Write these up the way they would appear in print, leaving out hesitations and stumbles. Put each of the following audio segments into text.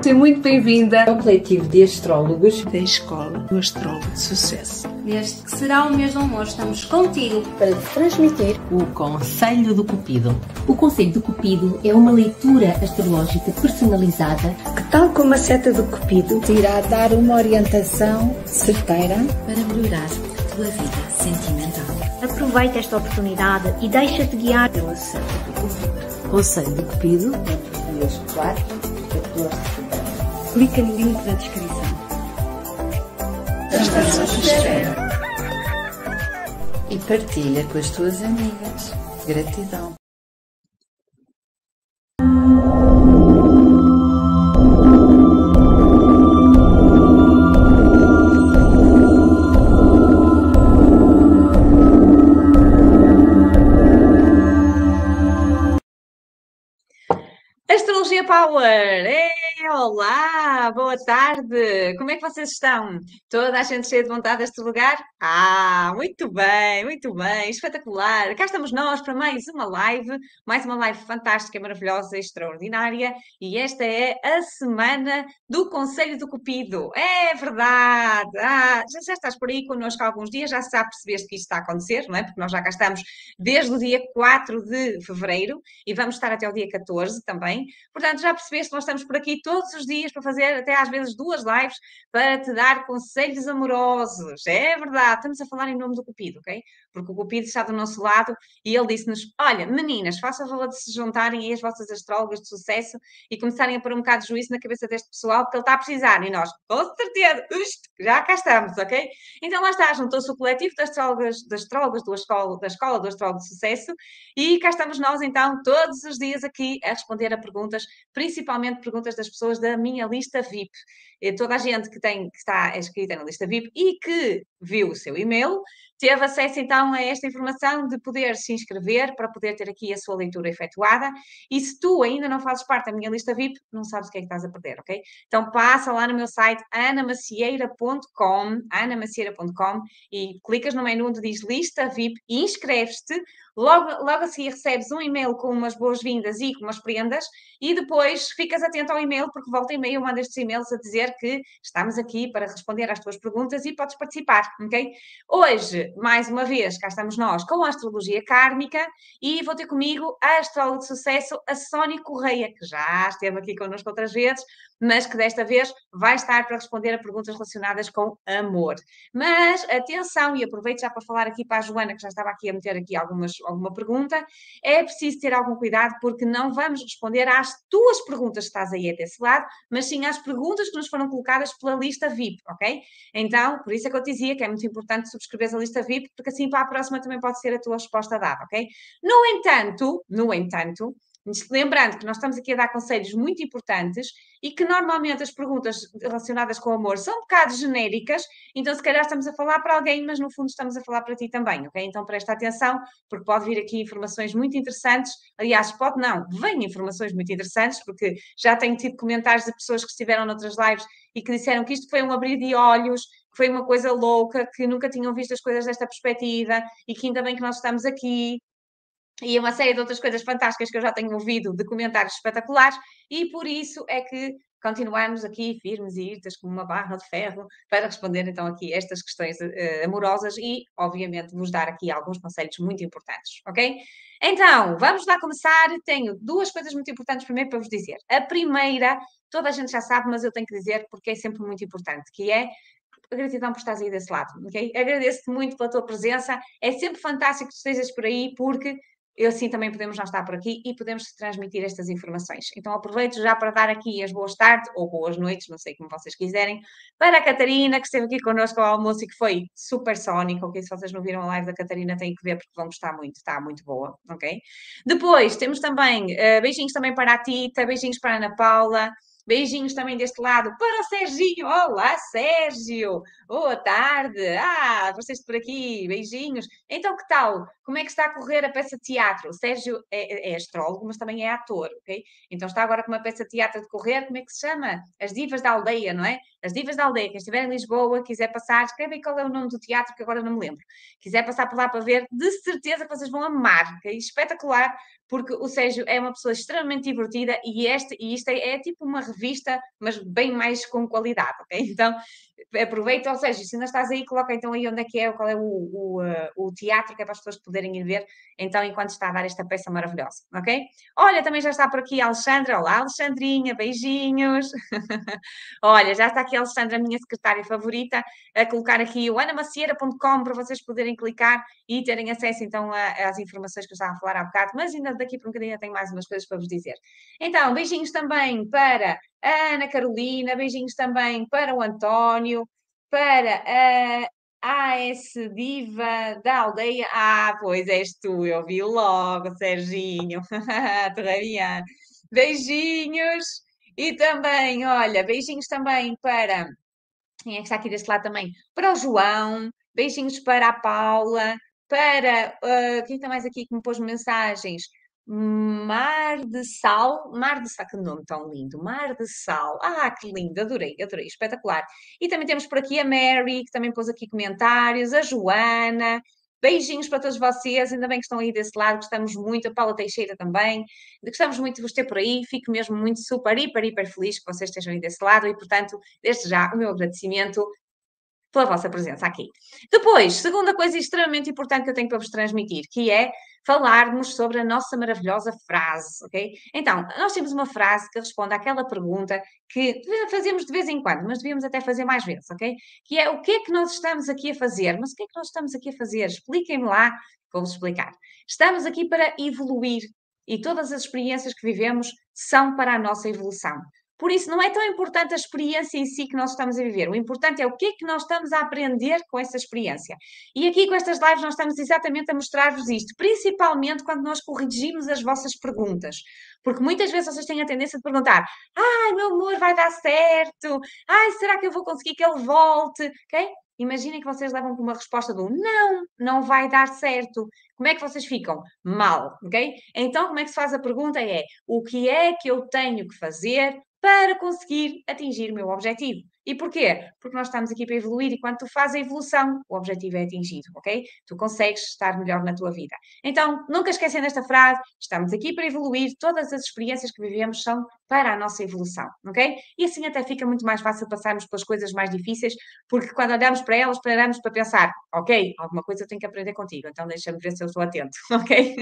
Seja muito bem-vinda ao coletivo de astrólogos da Escola do Astrólogo de Sucesso. Neste que será o mês do amor, estamos contigo para te transmitir o Conselho do Cupido. O Conselho do Cupido é uma leitura astrológica personalizada que, tal como a seta do Cupido, te irá dar uma orientação certeira para melhorar a tua vida sentimental. Aproveita esta oportunidade e deixa-te guiar pela seta do Cupido. Conselho do Cupido entre os dias 4 e 14 de setembro. Clica no link na descrição. Estamos à espera. E partilha com as tuas amigas. Gratidão. Astrologia Power! Olá, boa tarde! Como é que vocês estão? Toda a gente cheia de vontade de astrologar? Muito bem, espetacular! Cá estamos nós para mais uma live fantástica, maravilhosa, extraordinária, e esta é a semana do Conselho do Cupido. É verdade! Já estás por aí connosco há alguns dias, já percebeste que isto está a acontecer, não é? Porque nós já cá estamos desde o dia 4 de fevereiro e vamos estar até o dia 14 também. Portanto, já percebeste que nós estamos por aqui todos os dias para fazer até às vezes 2 lives para te dar conselhos amorosos. É verdade, estamos a falar em nome do Cupido, ok? Porque o Cupido está do nosso lado e ele disse-nos, olha, meninas, façam a favor de se juntarem aí as vossas astrólogas de sucesso e começarem a pôr um bocado de juízo na cabeça deste pessoal, porque ele está a precisar. E nós, com certeza, já cá estamos, ok? Então lá está, juntou-se o coletivo de astrólogas da Escola do Astrólogo de Sucesso e cá estamos nós então todos os dias aqui a responder a perguntas, principalmente perguntas das pessoas da minha lista VIP. Toda a gente que está inscrita na lista VIP e que viu o seu e-mail, teve acesso então a esta informação de poder se inscrever para poder ter aqui a sua leitura efetuada. E se tu ainda não fazes parte da minha lista VIP, não sabes o que é que estás a perder, ok? Então passa lá no meu site anamacieira.com e clicas no menu onde diz lista VIP e inscreves-te. Logo a seguir recebes um e-mail com umas boas-vindas e com umas prendas e depois ficas atento ao e-mail, porque volta e meia eu mando estes e-mails a dizer que estamos aqui para responder às tuas perguntas e podes participar, ok? Hoje, mais uma vez, cá estamos nós com a astrologia kármica e vou ter comigo a astróloga de sucesso, a Sónia Correia, que já esteve aqui connosco outras vezes, mas que desta vez vai estar para responder a perguntas relacionadas com amor. Mas, atenção, e aproveito já para falar aqui para a Joana, que já estava aqui a meter aqui alguma pergunta, é preciso ter algum cuidado, porque não vamos responder às tuas perguntas que estás aí desse lado, mas sim às perguntas que nos foram colocadas pela lista VIP, ok? Então, por isso é que eu te dizia que é muito importante subscreveres a lista VIP, porque assim para a próxima também pode ser a tua resposta dada, ok? No entanto, lembrando que nós estamos aqui a dar conselhos muito importantes e que normalmente as perguntas relacionadas com o amor são um bocado genéricas, então se calhar estamos a falar para alguém, mas no fundo estamos a falar para ti também, ok? Então presta atenção, porque pode vir aqui informações muito interessantes, aliás, vêm informações muito interessantes, porque já tenho tido comentários de pessoas que estiveram noutras lives e que disseram que isto foi um abrir de olhos, que foi uma coisa louca, que nunca tinham visto as coisas desta perspectiva e que ainda bem que nós estamos aqui. E uma série de outras coisas fantásticas que eu já tenho ouvido de comentários espetaculares e por isso é que continuamos aqui firmes e irtas como uma barra de ferro para responder então aqui estas questões amorosas e obviamente vos dar aqui alguns conselhos muito importantes, ok? Então, vamos lá começar. Tenho 2 coisas muito importantes primeiro para vos dizer. A primeira, toda a gente já sabe, mas eu tenho que dizer porque é sempre muito importante, que é a gratidão por estares aí desse lado, ok? Agradeço-te muito pela tua presença. É sempre fantástico que estejas por aí porque assim também podemos já estar por aqui e podemos transmitir estas informações. Então aproveito já para dar aqui as boas tardes ou boas noites, não sei como vocês quiserem, para a Catarina, que esteve aqui connosco ao almoço e que foi super sónico, ok? Se vocês não viram a live da Catarina, têm que ver porque vão gostar muito, está muito boa, ok? Depois temos também, beijinhos também para a Tita, beijinhos para a Ana Paula, beijinhos também deste lado para o Serginho. Olá, Sérgio! Boa tarde! Vocês por aqui, beijinhos. Então, que tal? Como é que está a correr a peça de teatro? O Sérgio é astrólogo, mas também é ator, ok? Então está agora com uma peça de teatro a decorrer, como é que se chama? As Divas da Aldeia, não é? As Divas da Aldeia, quem estiver em Lisboa, quiser passar, escreve aí qual é o nome do teatro, que agora não me lembro. Quiser passar por lá para ver, de certeza que vocês vão amar, ok? Espetacular, porque o Sérgio é uma pessoa extremamente divertida e isto é tipo uma revista, mas bem mais com qualidade, ok? Então, aproveita, ou seja, se ainda estás aí, coloca então aí onde é que é, qual é o teatro, que é para as pessoas poderem ir ver, então, enquanto está a dar esta peça maravilhosa, ok? Olha, também já está por aqui a Alexandra. Olá, Alexandrinha, beijinhos. Olha, já está aqui a Alexandra, a minha secretária favorita, a colocar aqui o anamacieira.com para vocês poderem clicar e terem acesso, então, às informações que eu estava a falar há bocado, mas ainda daqui por um bocadinho eu tenho mais umas coisas para vos dizer. Então, beijinhos também para a Ana Carolina, beijinhos também para o António, para a AS Diva da Aldeia. Ah, pois és tu, eu vi logo, Serginho. Terraria. Beijinhos. E também, olha, beijinhos também para... Quem é que está aqui deste lado também? Para o João. Beijinhos para a Paula. Para... quem está mais aqui que me pôs mensagens? Mar de Sal, que nome tão lindo, Mar de Sal, que lindo, adorei, espetacular. E também temos por aqui a Mary, que também pôs aqui comentários, a Joana, beijinhos para todos vocês, ainda bem que estão aí desse lado, gostamos muito, a Paula Teixeira também, gostamos muito de vos ter por aí, fico mesmo muito super, hiper feliz que vocês estejam aí desse lado e, portanto, desde já, o meu agradecimento pela vossa presença aqui. Depois, segunda coisa extremamente importante que eu tenho para vos transmitir, que é falarmos sobre a nossa maravilhosa frase, ok? Então, nós temos uma frase que responde àquela pergunta que fazemos de vez em quando, mas devíamos até fazer mais vezes, ok? Que é, o que é que nós estamos aqui a fazer? Mas o que é que nós estamos aqui a fazer? Expliquem-me lá, vou-vos explicar. Estamos aqui para evoluir e todas as experiências que vivemos são para a nossa evolução. Por isso, não é tão importante a experiência em si que nós estamos a viver. O importante é o que é que nós estamos a aprender com essa experiência. E aqui, com estas lives, nós estamos exatamente a mostrar-vos isto. Principalmente quando nós corrigimos as vossas perguntas. Porque muitas vezes vocês têm a tendência de perguntar: ai, meu amor, vai dar certo? Ai, será que eu vou conseguir que ele volte? Ok? Imaginem que vocês levam com uma resposta do não, não vai dar certo. Como é que vocês ficam? Mal, ok? Então, como é que se faz a pergunta? É, o que é que eu tenho que fazer para conseguir atingir o meu objetivo? E porquê? Porque nós estamos aqui para evoluir e quando tu fazes a evolução, o objetivo é atingido, ok? Tu consegues estar melhor na tua vida. Então, nunca esquecem desta frase, estamos aqui para evoluir, todas as experiências que vivemos são para a nossa evolução, ok? E assim até fica muito mais fácil passarmos pelas coisas mais difíceis, porque quando olhamos para elas, paramos para pensar, ok, alguma coisa eu tenho que aprender contigo, então deixa-me ver se eu estou atento, ok?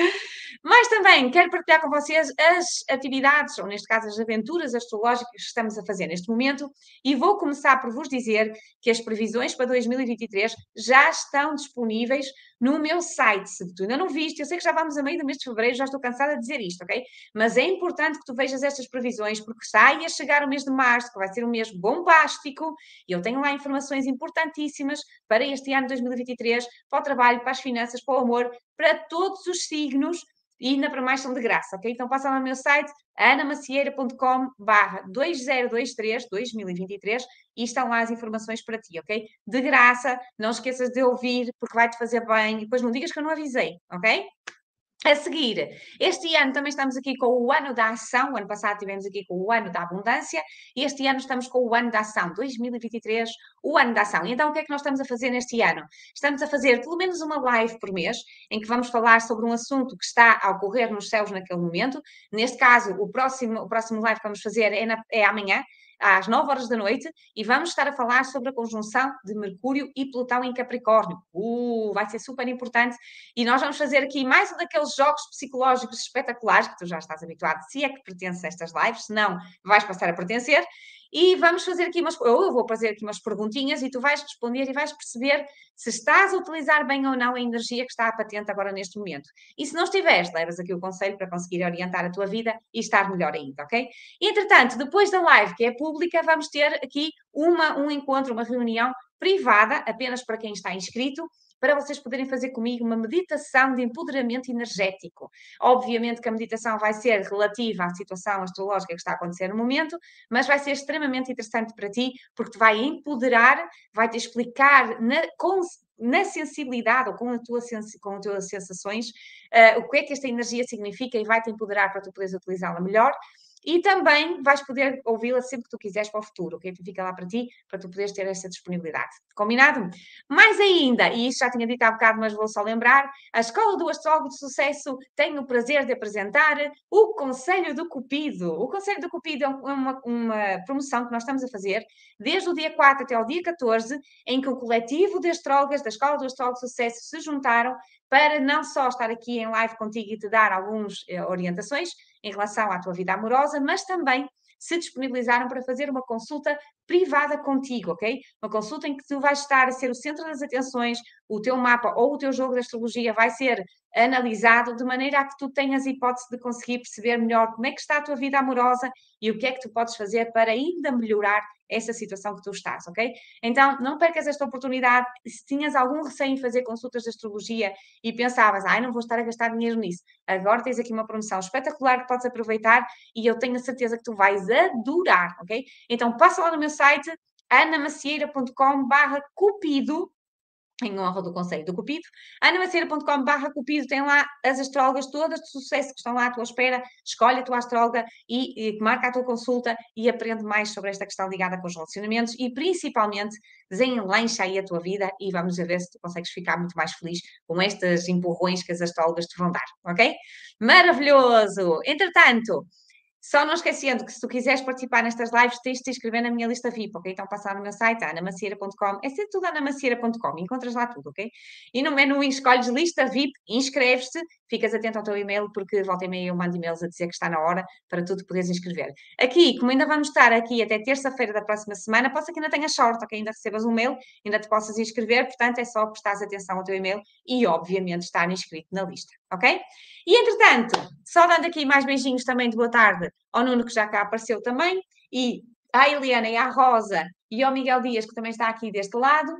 Mas também quero partilhar com vocês as atividades, ou neste caso as aventuras astrológicas que estamos a fazer neste momento e vou começar por vos dizer que as previsões para 2023 já estão disponíveis no meu site. Se tu ainda não viste, eu sei que já vamos a meio do mês de fevereiro, já estou cansada de dizer isto, ok? Mas é importante que tu vejas estas previsões porque está aí a chegar o mês de março, que vai ser um mês bombástico e eu tenho lá informações importantíssimas para este ano de 2023, para o trabalho, para as finanças, para o amor, para todos os signos. E ainda para mais são de graça, ok? Então passa lá no meu site, anamacieira.com/2023 e estão lá as informações para ti, ok? De graça, não esqueças de ouvir, porque vai-te fazer bem. E depois não digas que eu não avisei, ok? A seguir, este ano também estamos aqui com o ano da ação. O ano passado estivemos aqui com o ano da abundância e este ano estamos com o ano da ação, 2023, o ano da ação. E então o que é que nós estamos a fazer neste ano? Estamos a fazer pelo menos uma live por mês, em que vamos falar sobre um assunto que está a ocorrer nos céus naquele momento. Neste caso, o próximo live que vamos fazer é amanhã, às 9 horas da noite, e vamos estar a falar sobre a conjunção de Mercúrio e Plutão em Capricórnio. Vai ser super importante. E nós vamos fazer aqui mais um daqueles jogos psicológicos espetaculares que tu já estás habituado, se é que pertences a estas lives, se não, vais passar a pertencer. E vamos fazer aqui eu vou fazer aqui umas perguntinhas e tu vais responder e vais perceber se estás a utilizar bem ou não a energia que está patente agora neste momento. E se não estiveres, levas aqui o conselho para conseguir orientar a tua vida e estar melhor ainda, ok? E, entretanto, depois da live, que é pública, vamos ter aqui um encontro, uma reunião privada, apenas para quem está inscrito, para vocês poderem fazer comigo uma meditação de empoderamento energético. Obviamente que a meditação vai ser relativa à situação astrológica que está a acontecer no momento, mas vai ser extremamente interessante para ti, porque te vai empoderar, vai-te explicar na sensibilidade ou com as tuas sensações o que é que esta energia significa e vai-te empoderar para tu poderes utilizá-la melhor. e também vais poder ouvi-la sempre que tu quiseres para o futuro, ok? Fica lá para ti, para tu poderes ter essa disponibilidade. Combinado? Mais ainda, e isso já tinha dito há bocado, mas vou só lembrar, a Escola do Astrólogo de Sucesso tem o prazer de apresentar o Conselho do Cupido. O Conselho do Cupido é uma promoção que nós estamos a fazer desde o dia 4 até ao dia 14, em que o coletivo de astrólogas da Escola do Astrólogo de Sucesso se juntaram para não só estar aqui em live contigo e te dar algumas orientações em relação à tua vida amorosa, mas também se disponibilizaram para fazer uma consulta privada contigo, ok? Uma consulta em que tu vais estar a ser o centro das atenções, o teu mapa ou o teu jogo de astrologia vai ser analisado de maneira a que tu tenhas hipótese de conseguir perceber melhor como é que está a tua vida amorosa e o que é que tu podes fazer para ainda melhorar essa situação que tu estás, ok? Então, não percas esta oportunidade. Se tinhas algum receio em fazer consultas de astrologia e pensavas, não vou estar a gastar dinheiro nisso, agora tens aqui uma promoção espetacular que podes aproveitar e eu tenho a certeza que tu vais adorar, ok? Então, passa lá no meu site, anamacieira.com/cupido, em honra do Conselho do Cupido. anamacieira.com/cupido tem lá as astrólogas todas de sucesso que estão lá à tua espera. Escolhe a tua astróloga e marca a tua consulta e aprende mais sobre esta questão ligada com os relacionamentos e, principalmente, desenlancha aí a tua vida e vamos ver se tu consegues ficar muito mais feliz com estes empurrões que as astrólogas te vão dar, ok? Maravilhoso! Entretanto, só não esquecendo que se tu quiseres participar nestas lives, tens de te inscrever na minha lista VIP, ok? Então passa lá no meu site, anamacieira.com, é sempre tudo anamacieira.com, encontras lá tudo, ok? E no menu escolhes lista VIP, inscreves-te, ficas atento ao teu e-mail, porque volta e meia eu mando e-mails a dizer que está na hora para tu te poderes inscrever. Aqui, como ainda vamos estar aqui até terça-feira da próxima semana, pode ser que ainda tenhas sorte, ok? Ainda recebas um mail, ainda te possas inscrever, portanto é só prestares atenção ao teu e-mail e, obviamente, estar inscrito na lista, ok? E, entretanto, só dando aqui mais beijinhos também de boa tarde ao Nuno, que já cá apareceu também, e à Eliana e à Rosa, e ao Miguel Dias, que também está aqui deste lado,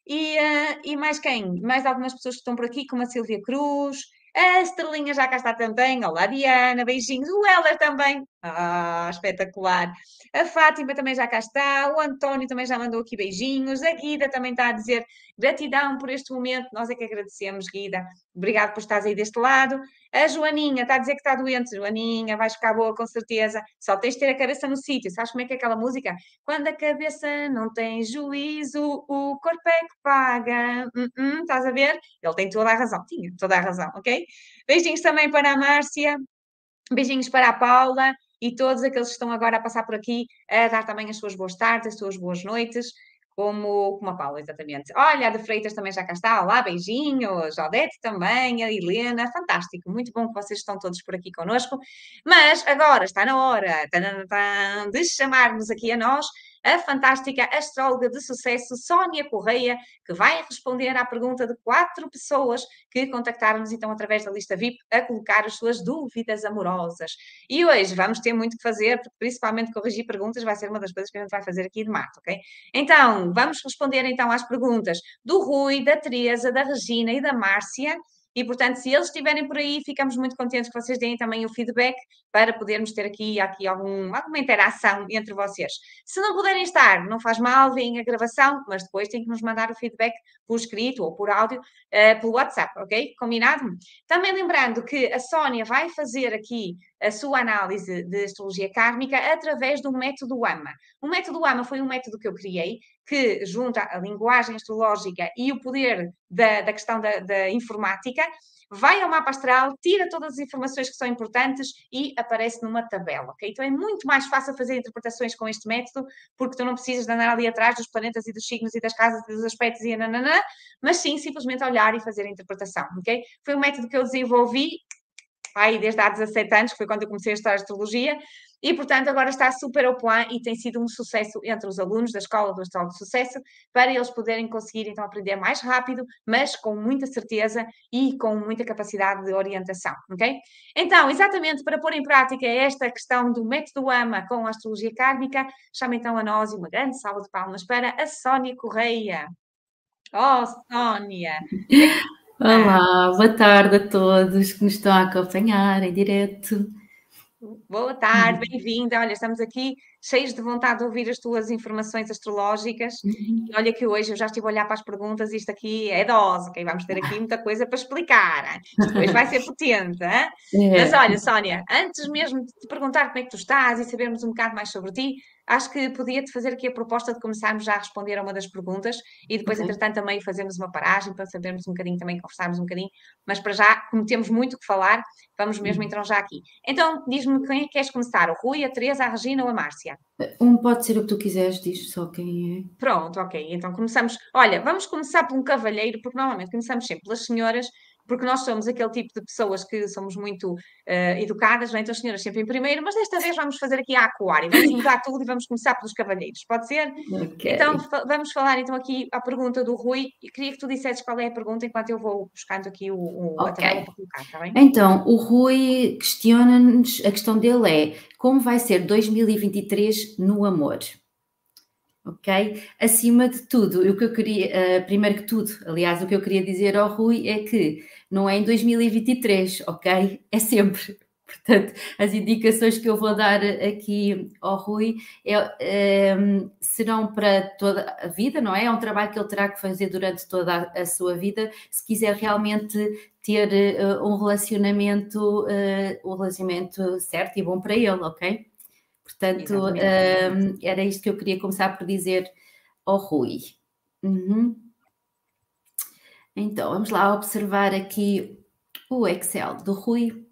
e mais quem? Mais algumas pessoas que estão por aqui, como a Silvia Cruz, a Estrelinha já cá está também, olá Diana, beijinhos, o Heller também, espetacular, a Fátima também já cá está, o António também já mandou aqui beijinhos, a Guida também está a dizer gratidão por este momento, nós é que agradecemos, Guida, obrigado por estares aí deste lado. A Joaninha está a dizer que está doente. Joaninha, vais ficar boa com certeza. Só tens de ter a cabeça no sítio. Sabes como é que é aquela música? Quando a cabeça não tem juízo, o corpo é que paga. Estás a ver? Ele tem toda a razão. Tinha toda a razão, ok? Beijinhos também para a Márcia. Beijinhos para a Paula e todos aqueles que estão agora a passar por aqui a dar também as suas boas tardes, as suas boas noites. Como a Paula, exatamente. Olha, a de Freitas também já cá está. Olá, beijinhos. A Odete também, a Helena. Fantástico. Muito bom que vocês estão todos por aqui connosco. Mas agora está na hora de chamarmos aqui a nós a fantástica astróloga de sucesso, Sónia Correia, que vai responder à pergunta de 4 pessoas que contactaram-nos então através da lista VIP a colocar as suas dúvidas amorosas. E hoje vamos ter muito que fazer, porque principalmente corrigir perguntas vai ser uma das coisas que a gente vai fazer aqui de mato, ok? Então, vamos responder então às perguntas do Rui, da Teresa, da Regina e da Márcia. E, portanto, se eles estiverem por aí, ficamos muito contentes que vocês deem também o feedback para podermos ter aqui alguma interação entre vocês. Se não puderem estar, não faz mal, veem a gravação, mas depois têm que nos mandar o feedback por escrito ou por áudio, pelo WhatsApp, ok? Combinado? Também lembrando que a Sónia vai fazer aqui a sua análise de astrologia kármica através do método AMA. O método AMA foi um método que eu criei, que junta a linguagem astrológica e o poder da questão da informática, vai ao mapa astral, tira todas as informações que são importantes e aparece numa tabela, ok? Então é muito mais fácil fazer interpretações com este método, porque tu não precisas de andar ali atrás dos planetas e dos signos e das casas e dos aspectos e nananã, mas sim, simplesmente olhar e fazer a interpretação, ok? Foi um método que eu desenvolvi desde há 17 anos, que foi quando eu comecei a estudar astrologia, e, portanto, agora está super ao point e tem sido um sucesso entre os alunos da Escola do Astrólogo de Sucesso, para eles poderem conseguir, então, aprender mais rápido, mas com muita certeza e com muita capacidade de orientação, ok? Então, exatamente para pôr em prática esta questão do método AMA com a astrologia kármica, chamo então a nós e uma grande salva de palmas para a Sónia Correia. Oh, Sónia! Olá, boa tarde a todos que nos estão a acompanhar em direto. Boa tarde, bem-vinda. Olha, estamos aqui cheios de vontade de ouvir as tuas informações astrológicas. E olha que hoje eu já estive a olhar para as perguntas, isto aqui é dose, ok? Vamos ter aqui muita coisa para explicar. Hein? Isto hoje vai ser potente, hein? Mas olha, Sónia, antes mesmo de te perguntar como é que tu estás e sabermos um bocado mais sobre ti, acho que podia-te fazer aqui a proposta de começarmos já a responder a uma das perguntas e depois, entretanto, também fazermos uma paragem para sabermos um bocadinho, também conversarmos um bocadinho. Mas para já, como temos muito que falar, vamos mesmo então já aqui. Então, diz-me quem é que queres começar? O Rui, a Teresa, a Regina ou a Márcia? Pode ser o que tu quiseres, diz só quem é. Pronto, ok. Então começamos. Olha, vamos começar por um cavalheiro, porque normalmente começamos sempre pelas senhoras, porque nós somos aquele tipo de pessoas que somos muito educadas, não é? Então as senhoras sempre em primeiro, mas desta vez vamos fazer aqui a aquário, vamos mudar tudo e vamos começar pelos cavalheiros, pode ser? Ok. Então vamos falar então aqui a pergunta do Rui, e queria que tu dissesses qual é a pergunta enquanto eu vou buscando aqui a tabela para colocar, está bem? Então, o Rui questiona-nos, a questão dele é, como vai ser 2023 no amor? Ok? Acima de tudo, o que eu queria, primeiro que tudo, aliás, o que eu queria dizer ao Rui é que não é em 2023, ok? É sempre. Portanto, as indicações que eu vou dar aqui ao Rui serão para toda a vida, não é? É um trabalho que ele terá que fazer durante toda a sua vida, se quiser realmente ter um relacionamento certo e bom para ele, ok? Portanto, era isto que eu queria começar por dizer ao Rui. Então, vamos lá observar aqui o Excel do Rui.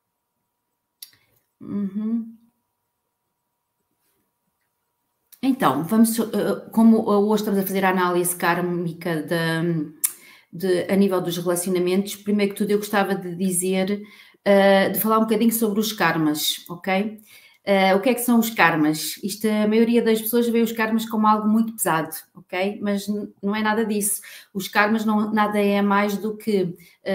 Então, vamos, como hoje estamos a fazer a análise kármica a nível dos relacionamentos, primeiro que tudo eu gostava de dizer, de falar um bocadinho sobre os karmas, ok? O que é que são os karmas? A maioria das pessoas vê os karmas como algo muito pesado, ok? Mas não é nada disso. Os karmas nada é mais do que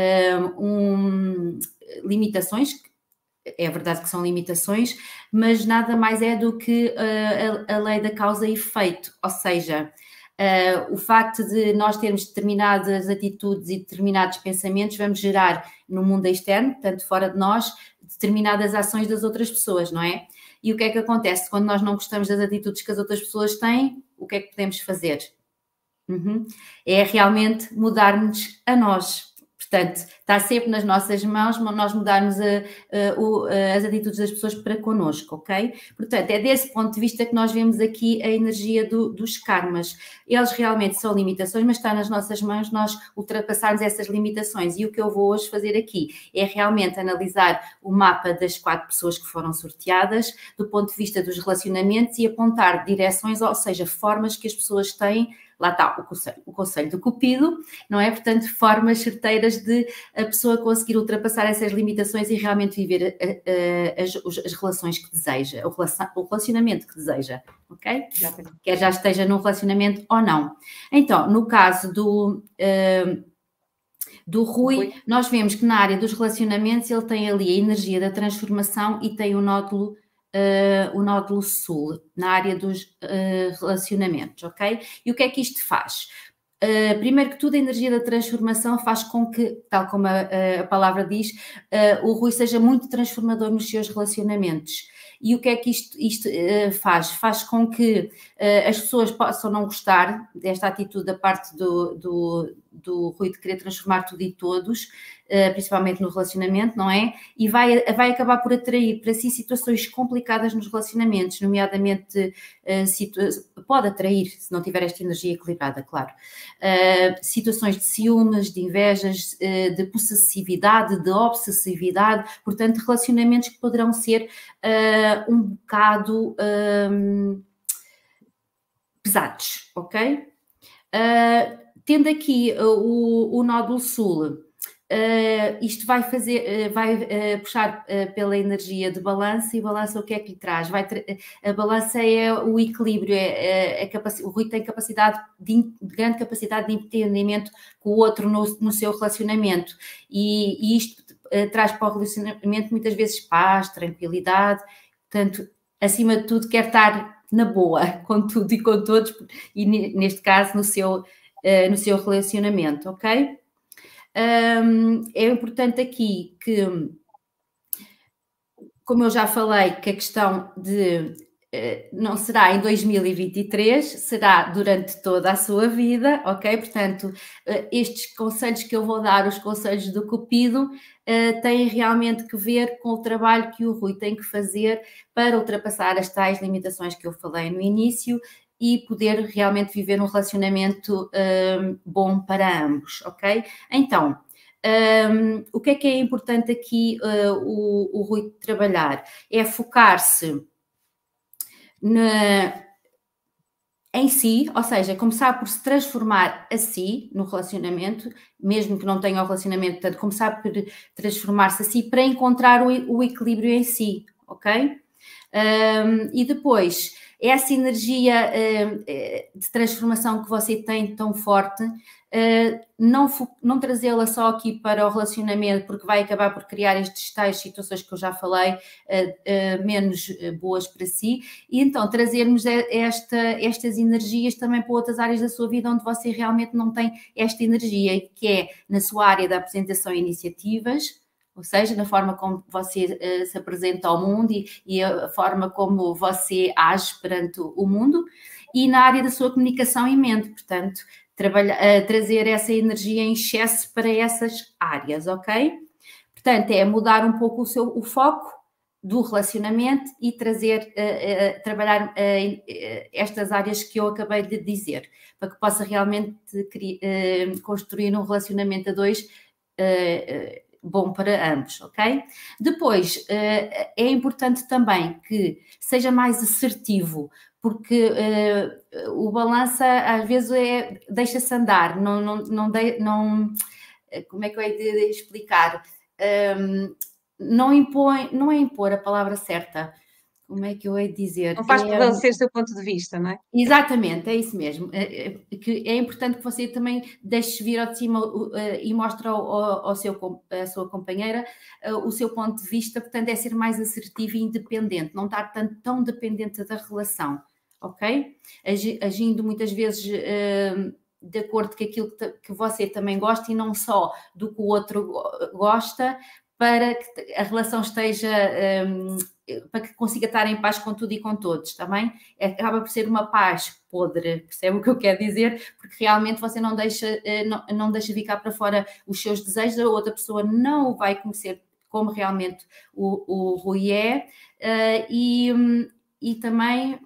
limitações. É verdade que são limitações, mas nada mais é do que a lei da causa e efeito, ou seja, o facto de nós termos determinadas atitudes e determinados pensamentos vamos gerar no mundo externo, portanto fora de nós, determinadas ações das outras pessoas, não é? E o que é que acontece quando nós não gostamos das atitudes que as outras pessoas têm? O que é que podemos fazer? É realmente mudarmos a nós. Portanto, está sempre nas nossas mãos nós mudarmos as atitudes das pessoas para connosco, ok? Portanto, é desse ponto de vista que nós vemos aqui a energia dos karmas. Eles realmente são limitações, mas está nas nossas mãos nós ultrapassarmos essas limitações. E o que eu vou hoje fazer aqui é realmente analisar o mapa das 4 pessoas que foram sorteadas, do ponto de vista dos relacionamentos e apontar direções, ou seja, formas que as pessoas têm. Lá está o conselho do Cupido, não é? Portanto, formas certeiras de a pessoa conseguir ultrapassar essas limitações e realmente viver as relações que deseja, o relacionamento que deseja, ok? Quer já esteja num relacionamento ou não. Então, no caso do Rui, nós vemos que na área dos relacionamentos ele tem ali a energia da transformação e tem o nódulo sul, na área dos relacionamentos, ok? E o que é que isto faz? Primeiro que tudo, a energia da transformação faz com que, tal como a palavra diz, o Rui seja muito transformador nos seus relacionamentos. E o que é que isto faz? Faz com que as pessoas possam não gostar desta atitude da parte do Rui de querer transformar tudo e todos, principalmente no relacionamento, não é? E vai acabar por atrair para si situações complicadas nos relacionamentos, nomeadamente pode atrair, se não tiver esta energia equilibrada, claro, situações de ciúmes, de invejas, de possessividade, de obsessividade, portanto, relacionamentos que poderão ser um bocado pesados, ok? Tendo aqui o nódulo sul, isto vai puxar pela energia de balança, e balança o que é que lhe traz? A balança é o equilíbrio, o Rui tem grande capacidade de entendimento com o outro no seu relacionamento, e isto traz para o relacionamento muitas vezes paz, tranquilidade, portanto, acima de tudo quer estar na boa com tudo e com todos, e neste caso no seu relacionamento, ok? É importante aqui que como eu já falei, que a questão de não será em 2023, será durante toda a sua vida, ok? Portanto, estes conselhos que eu vou dar, os conselhos do Cupido, têm realmente que ver com o trabalho que o Rui tem que fazer para ultrapassar as tais limitações que eu falei no início e poder realmente viver um relacionamento bom para ambos, ok? Então, o que é importante aqui o Rui trabalhar? É focar-se em si, ou seja, começar por se transformar a si no relacionamento, mesmo que não tenha o relacionamento, portanto, começar por transformar-se a si para encontrar o equilíbrio em si, ok? E depois, essa energia de transformação que você tem tão forte, não trazê-la só aqui para o relacionamento, porque vai acabar por criar estas tais situações que eu já falei, menos boas para si, e então trazermos estas energias também para outras áreas da sua vida onde você realmente não tem esta energia, que é na sua área da apresentação e iniciativas, ou seja, na forma como você se apresenta ao mundo e a forma como você age perante o mundo, e na área da sua comunicação e mente, portanto, trazer essa energia em excesso para essas áreas, ok? Portanto, é mudar um pouco o foco do relacionamento e trabalhar estas áreas que eu acabei de dizer, para que possa realmente construir um relacionamento a dois bom para ambos, ok? Depois, é importante também que seja mais assertivo, porque o balança às vezes deixa-se andar, como é que eu hei de explicar? Não impõe, não é impor a palavra certa, como é que eu hei de dizer? Não faz prevalecer o seu ponto de vista, não é? Exatamente, é isso mesmo. Que é importante que você também deixe vir ao de cima e mostre à sua companheira o seu ponto de vista, portanto é ser mais assertivo e independente, não estar tão dependente da relação, ok? Agindo muitas vezes de acordo com aquilo que você também gosta e não só do que o outro gosta, para que a relação esteja, para que consiga estar em paz com tudo e com todos, está bem? Acaba por ser uma paz podre, percebe o que eu quero dizer? Porque realmente você não deixa ficar para fora os seus desejos, a outra pessoa não o vai conhecer como realmente o Rui é, e também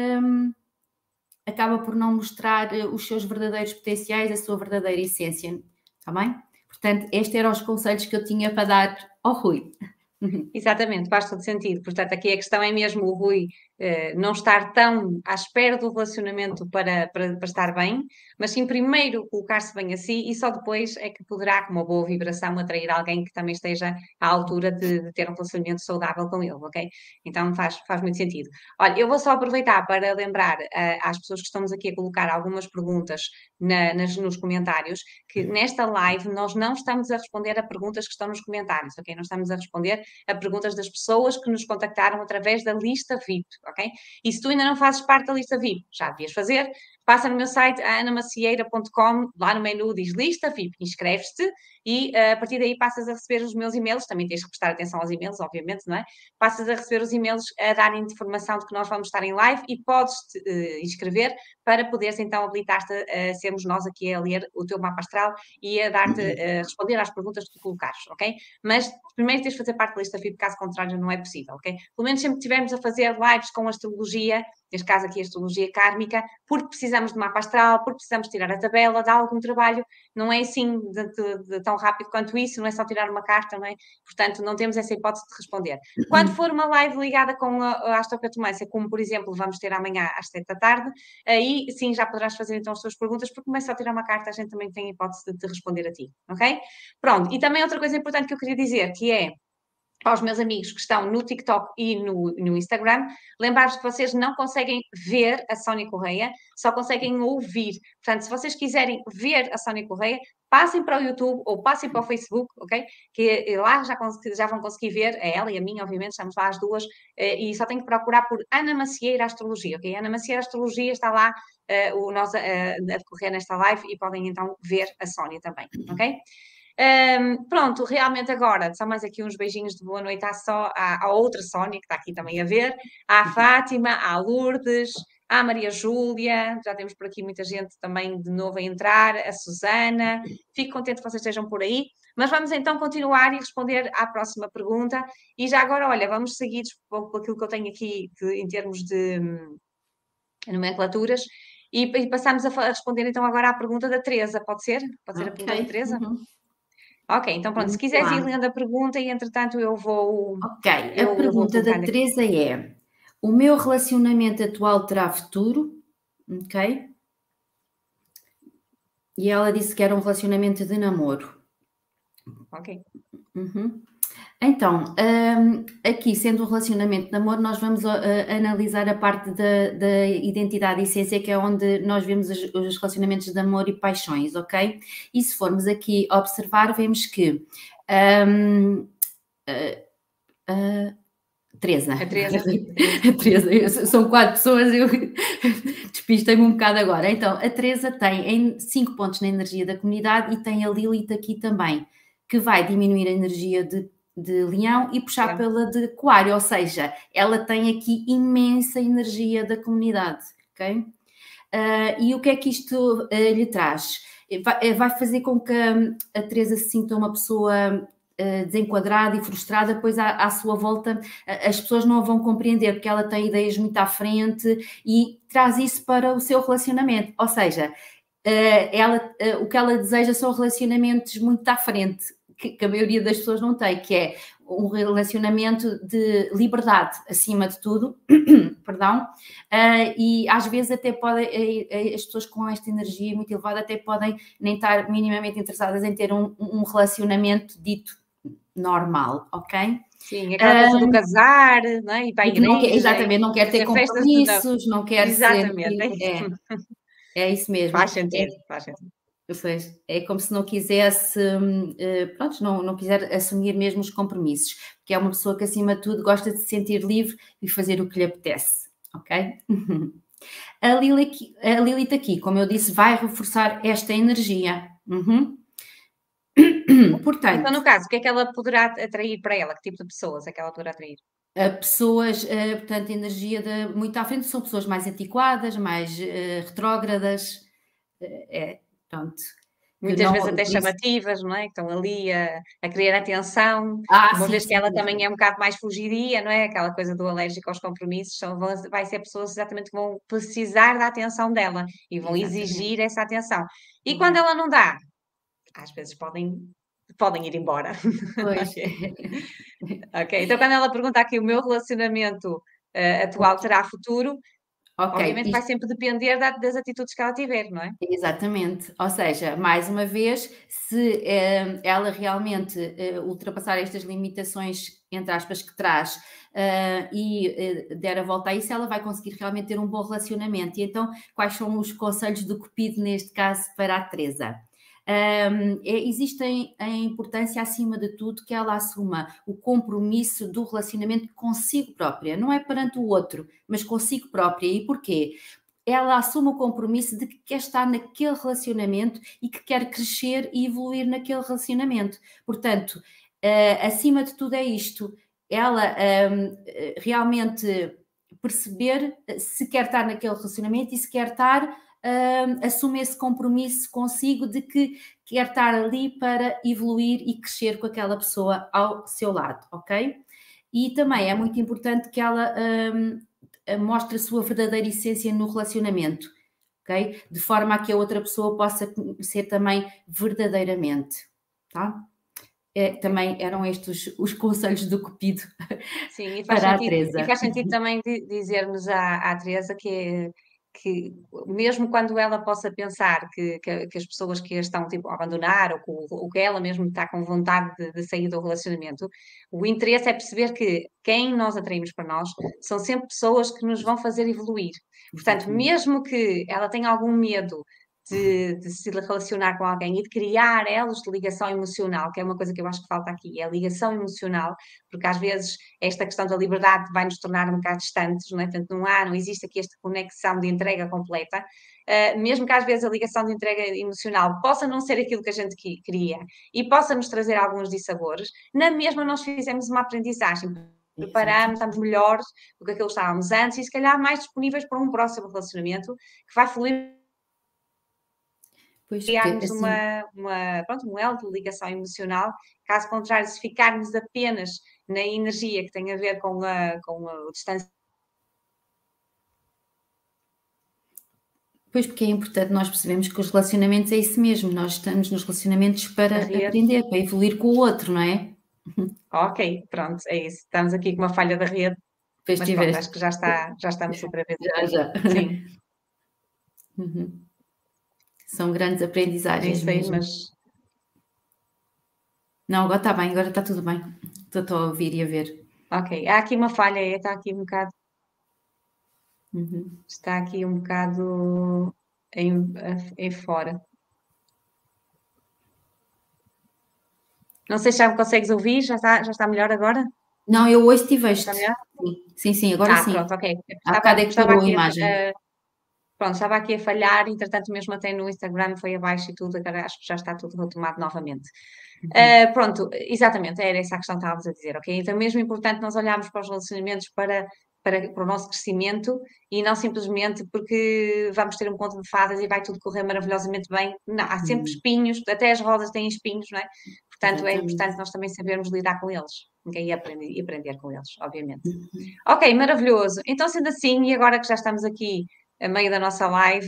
acaba por não mostrar os seus verdadeiros potenciais, a sua verdadeira essência, está bem? Portanto, estes eram os conselhos que eu tinha para dar ao Rui. Exatamente, faz todo sentido. Portanto, aqui a questão é mesmo o Rui não estar tão à espera do relacionamento para estar bem, mas sim primeiro colocar-se bem a si e só depois é que poderá, com uma boa vibração, atrair alguém que também esteja à altura de ter um relacionamento saudável com ele, ok? Então faz muito sentido. Olha, eu vou só aproveitar para lembrar às pessoas que estamos aqui a colocar algumas perguntas nos comentários, que nesta live nós não estamos a responder a perguntas que estão nos comentários, ok? Não estamos a responder a perguntas das pessoas que nos contactaram através da lista VIP, ok? E se tu ainda não fazes parte da lista VIP, já devias fazer, passa no meu site, anamacieira.com, lá no menu diz lista VIP, inscreves-te e a partir daí passas a receber os meus e-mails, também tens que prestar atenção aos e-mails, obviamente, não é? Passas a receber os e-mails a darem informação de que nós vamos estar em live e podes-te inscrever para poderes então habilitar-te a sermos nós aqui a ler o teu mapa astral e a dar-te, a responder às perguntas que tu colocares, ok? Mas primeiro tens de fazer parte da lista VIP, caso contrário não é possível, ok? Pelo menos sempre que estivermos a fazer lives com astrologia, neste caso aqui a astrologia kármica, porque precisamos de mapa astral, porque precisamos tirar a tabela, dar algum trabalho, não é assim de tão rápido quanto isso, não é só tirar uma carta, não é? Portanto, não temos essa hipótese de responder. Quando for uma live ligada com a astrocartomância, como por exemplo vamos ter amanhã às 7 da tarde, aí sim já poderás fazer então as tuas perguntas, porque como é só tirar uma carta, a gente também tem a hipótese de te responder a ti, ok? Pronto, e também outra coisa importante que eu queria dizer, que é aos meus amigos que estão no TikTok e no Instagram, lembrar-vos que vocês não conseguem ver a Sónia Correia, só conseguem ouvir. Portanto, se vocês quiserem ver a Sónia Correia, passem para o YouTube ou passem para o Facebook, ok? Que lá já vão conseguir ver, a ela e a mim, obviamente, estamos lá as duas, e só têm que procurar por Ana Macieira Astrologia, ok? Ana Macieira Astrologia está lá a decorrer nesta live e podem então ver a Sónia também, ok? Pronto, realmente agora, só mais aqui uns beijinhos de boa noite à outra Sónia, que está aqui também a ver, à Fátima, à Lourdes, à Maria Júlia, já temos por aqui muita gente também de novo a entrar, a Susana, fico contente que vocês estejam por aí, mas vamos então continuar e responder à próxima pergunta, e já agora, olha, vamos seguir por aquilo que eu tenho aqui em termos de nomenclaturas, e passamos a responder então agora à pergunta da Teresa, pode ser? Pode ser a pergunta da Teresa? Ok, então pronto, se quiseres ir lendo a pergunta e entretanto eu vou... Ok, a pergunta da Teresa é: o meu relacionamento atual terá futuro? Ok? E ela disse que era um relacionamento de namoro. Ok. Então, aqui sendo um relacionamento de namoro, nós vamos analisar a parte da identidade e essência, que é onde nós vemos os relacionamentos de namoro e paixões, ok? E se formos aqui observar, vemos que Teresa. A Teresa, são 4 pessoas, eu despistei-me um bocado agora. Então, a Teresa tem 5 pontos na energia da comunidade e tem a Lilith aqui também, que vai diminuir a energia de Leão e puxar pela de Aquário, ou seja, ela tem aqui imensa energia da comunidade, ok? E o que é que isto lhe traz? Vai fazer com que a Teresa se sinta uma pessoa desenquadrada e frustrada, pois à sua volta as pessoas não a vão compreender, porque ela tem ideias muito à frente e traz isso para o seu relacionamento, ou seja, o que ela deseja são relacionamentos muito à frente, que a maioria das pessoas não tem, que é um relacionamento de liberdade acima de tudo, perdão, e às vezes até podem, as pessoas com esta energia muito elevada até podem nem estar minimamente interessadas em ter um relacionamento dito normal, ok? Sim, aquela coisa do casar, não é? E para a igreja. Exatamente, não quer ter compromissos, não quer exatamente, ser... É isso mesmo. Faz sentido, faz sentido. Pois, é como se não quisesse, pronto, não quiser assumir mesmo os compromissos, porque é uma pessoa que acima de tudo gosta de se sentir livre e fazer o que lhe apetece, ok? A Lilith aqui, como eu disse, vai reforçar esta energia. Portanto, então, no caso, o que é que ela poderá atrair para ela? Que tipo de pessoas é que ela poderá atrair? Pessoas, portanto, energia muito à frente, são pessoas mais antiquadas, mais retrógradas, pronto. Muitas vezes até chamativas, não é? Que estão ali a querer atenção, uma vez que ela também é um bocado mais fugidia, não é? Aquela coisa do alérgico aos compromissos, vai ser pessoas exatamente que vão precisar da atenção dela e vão exigir essa atenção. E quando ela não dá, às vezes podem ir embora. Pois. Ok, então quando ela pergunta aqui, o meu relacionamento atual terá futuro, obviamente vai sempre depender das atitudes que ela tiver, não é? Exatamente, ou seja, mais uma vez, se ela realmente ultrapassar estas limitações, entre aspas, que traz e der a volta a isso, ela vai conseguir realmente ter um bom relacionamento. E então, quais são os conselhos do Cupido, neste caso, para a Teresa? Existe a importância, acima de tudo, que ela assuma o compromisso do relacionamento consigo própria, não é perante o outro, mas consigo própria. E porquê? Ela assume o compromisso de que quer estar naquele relacionamento e que quer crescer e evoluir naquele relacionamento. Portanto, acima de tudo é isto, ela realmente perceber se quer estar naquele relacionamento e se quer estar... assume esse compromisso consigo de que quer estar ali para evoluir e crescer com aquela pessoa ao seu lado, ok? E também é muito importante que ela mostre a sua verdadeira essência no relacionamento, ok? De forma a que a outra pessoa possa conhecer também verdadeiramente, tá? Também eram estes os conselhos do Cupido. Sim, para a Teresa. E faz sentido também dizermos à Teresa que mesmo quando ela possa pensar que as pessoas que a estão tipo, a abandonar ou que ela mesmo está com vontade de sair do relacionamento, o interesse é perceber que quem nós atraímos para nós são sempre pessoas que nos vão fazer evoluir. Portanto, mesmo que ela tenha algum medo de se relacionar com alguém e de criar elos de ligação emocional, que é uma coisa que eu acho que falta aqui, é a ligação emocional, porque às vezes esta questão da liberdade vai nos tornar um bocado distantes, não é? Portanto, não existe aqui esta conexão de entrega completa, mesmo que às vezes a ligação de entrega emocional possa não ser aquilo que a gente queria e possa nos trazer alguns dissabores, na mesma nós fizemos uma aprendizagem, preparamos, estamos melhores do que aquilo que estávamos antes e se calhar mais disponíveis para um próximo relacionamento que vai fluir. Pois, Criarmos assim, pronto, um elo de ligação emocional, caso contrário, se ficarmos apenas na energia que tem a ver com o distanciamento. pois, porque é importante nós percebemos que os relacionamentos é isso mesmo, nós estamos nos relacionamentos para aprender, para evoluir com o outro, não é? Ok, pronto, é isso. Estamos aqui com uma falha da rede, Pois mas pronto, acho que já estamos outra vez. Já. Sim. São grandes aprendizagens Isso aí, mesmo. mas Não, agora está bem, agora está tudo bem. Estou a ouvir e a ver. ok. Há aqui uma falha, está aqui um bocado, Uhum. está aqui um bocado em fora. Não sei se já me consegues ouvir, já está melhor agora? Não, eu hoje tive Está este. melhor? Sim, agora sim. Pronto, ok. Há bocado é que Estava parou a aqui imagem. pronto, estava aqui a falhar, entretanto mesmo até no Instagram foi abaixo e tudo, agora acho que já está tudo retomado novamente. Pronto, exatamente, era essa a questão que estávamos a dizer, ok? Então mesmo importante nós olharmos para os relacionamentos para o nosso crescimento e não simplesmente porque vamos ter um conto de fadas e vai tudo correr maravilhosamente bem. Não, há sempre espinhos, até as rodas têm espinhos, não é? Portanto, é importante nós também sabermos lidar com eles, okay? E aprender com eles, obviamente. Ok, maravilhoso. Então, sendo assim, e agora que já estamos aqui a meio da nossa live,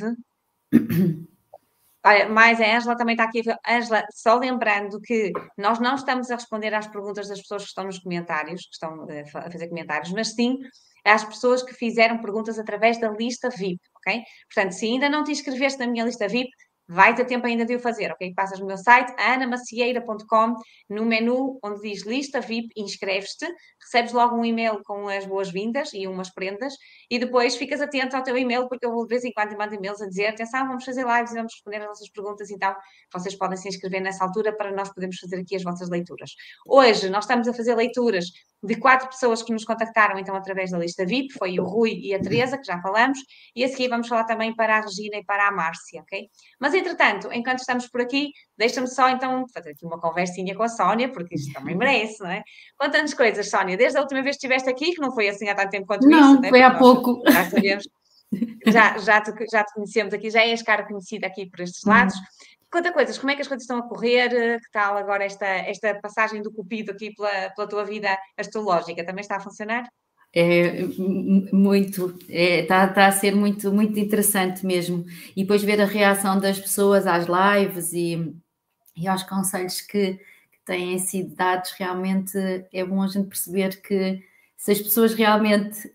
olha, mais a Ângela também está aqui. Ângela, só lembrando que nós não estamos a responder às perguntas das pessoas que estão nos comentários, que estão a fazer comentários, mas sim às pessoas que fizeram perguntas através da lista VIP, ok? Portanto, se ainda não te inscreveste na minha lista VIP, vai ter tempo ainda de o fazer, ok? Passas no meu site, anamacieira.com, no menu onde diz lista VIP, inscreves-te, recebes logo um e-mail com as boas-vindas e umas prendas, e depois ficas atento ao teu e-mail, porque eu vou de vez em quando mando e-mails a dizer, atenção, vamos fazer lives e vamos responder as vossas perguntas, então vocês podem se inscrever nessa altura para nós podermos fazer aqui as vossas leituras. Hoje nós estamos a fazer leituras de 4 pessoas que nos contactaram então através da lista VIP, foi o Rui e a Teresa, que já falamos, e a seguir vamos falar também para a Regina e para a Márcia, ok? Mas entretanto, enquanto estamos por aqui, deixa-me só então fazer aqui uma conversinha com a Sónia, porque isto também merece, não é? Conta-nos coisas, Sónia, desde a última vez que estiveste aqui, que não foi assim há tanto tempo quanto Não, isso, né? foi há Porque nós pouco. já sabemos, já te conhecemos aqui, já és cara conhecida aqui por estes lados. Conta coisas, como é que as coisas estão a correr? Que tal agora esta passagem do Cupido aqui pela tua vida astrológica? Também está a funcionar? É muito, está a ser muito, muito interessante mesmo. E depois ver a reação das pessoas às lives e aos conselhos que têm sido dados, realmente é bom a gente perceber que se as pessoas realmente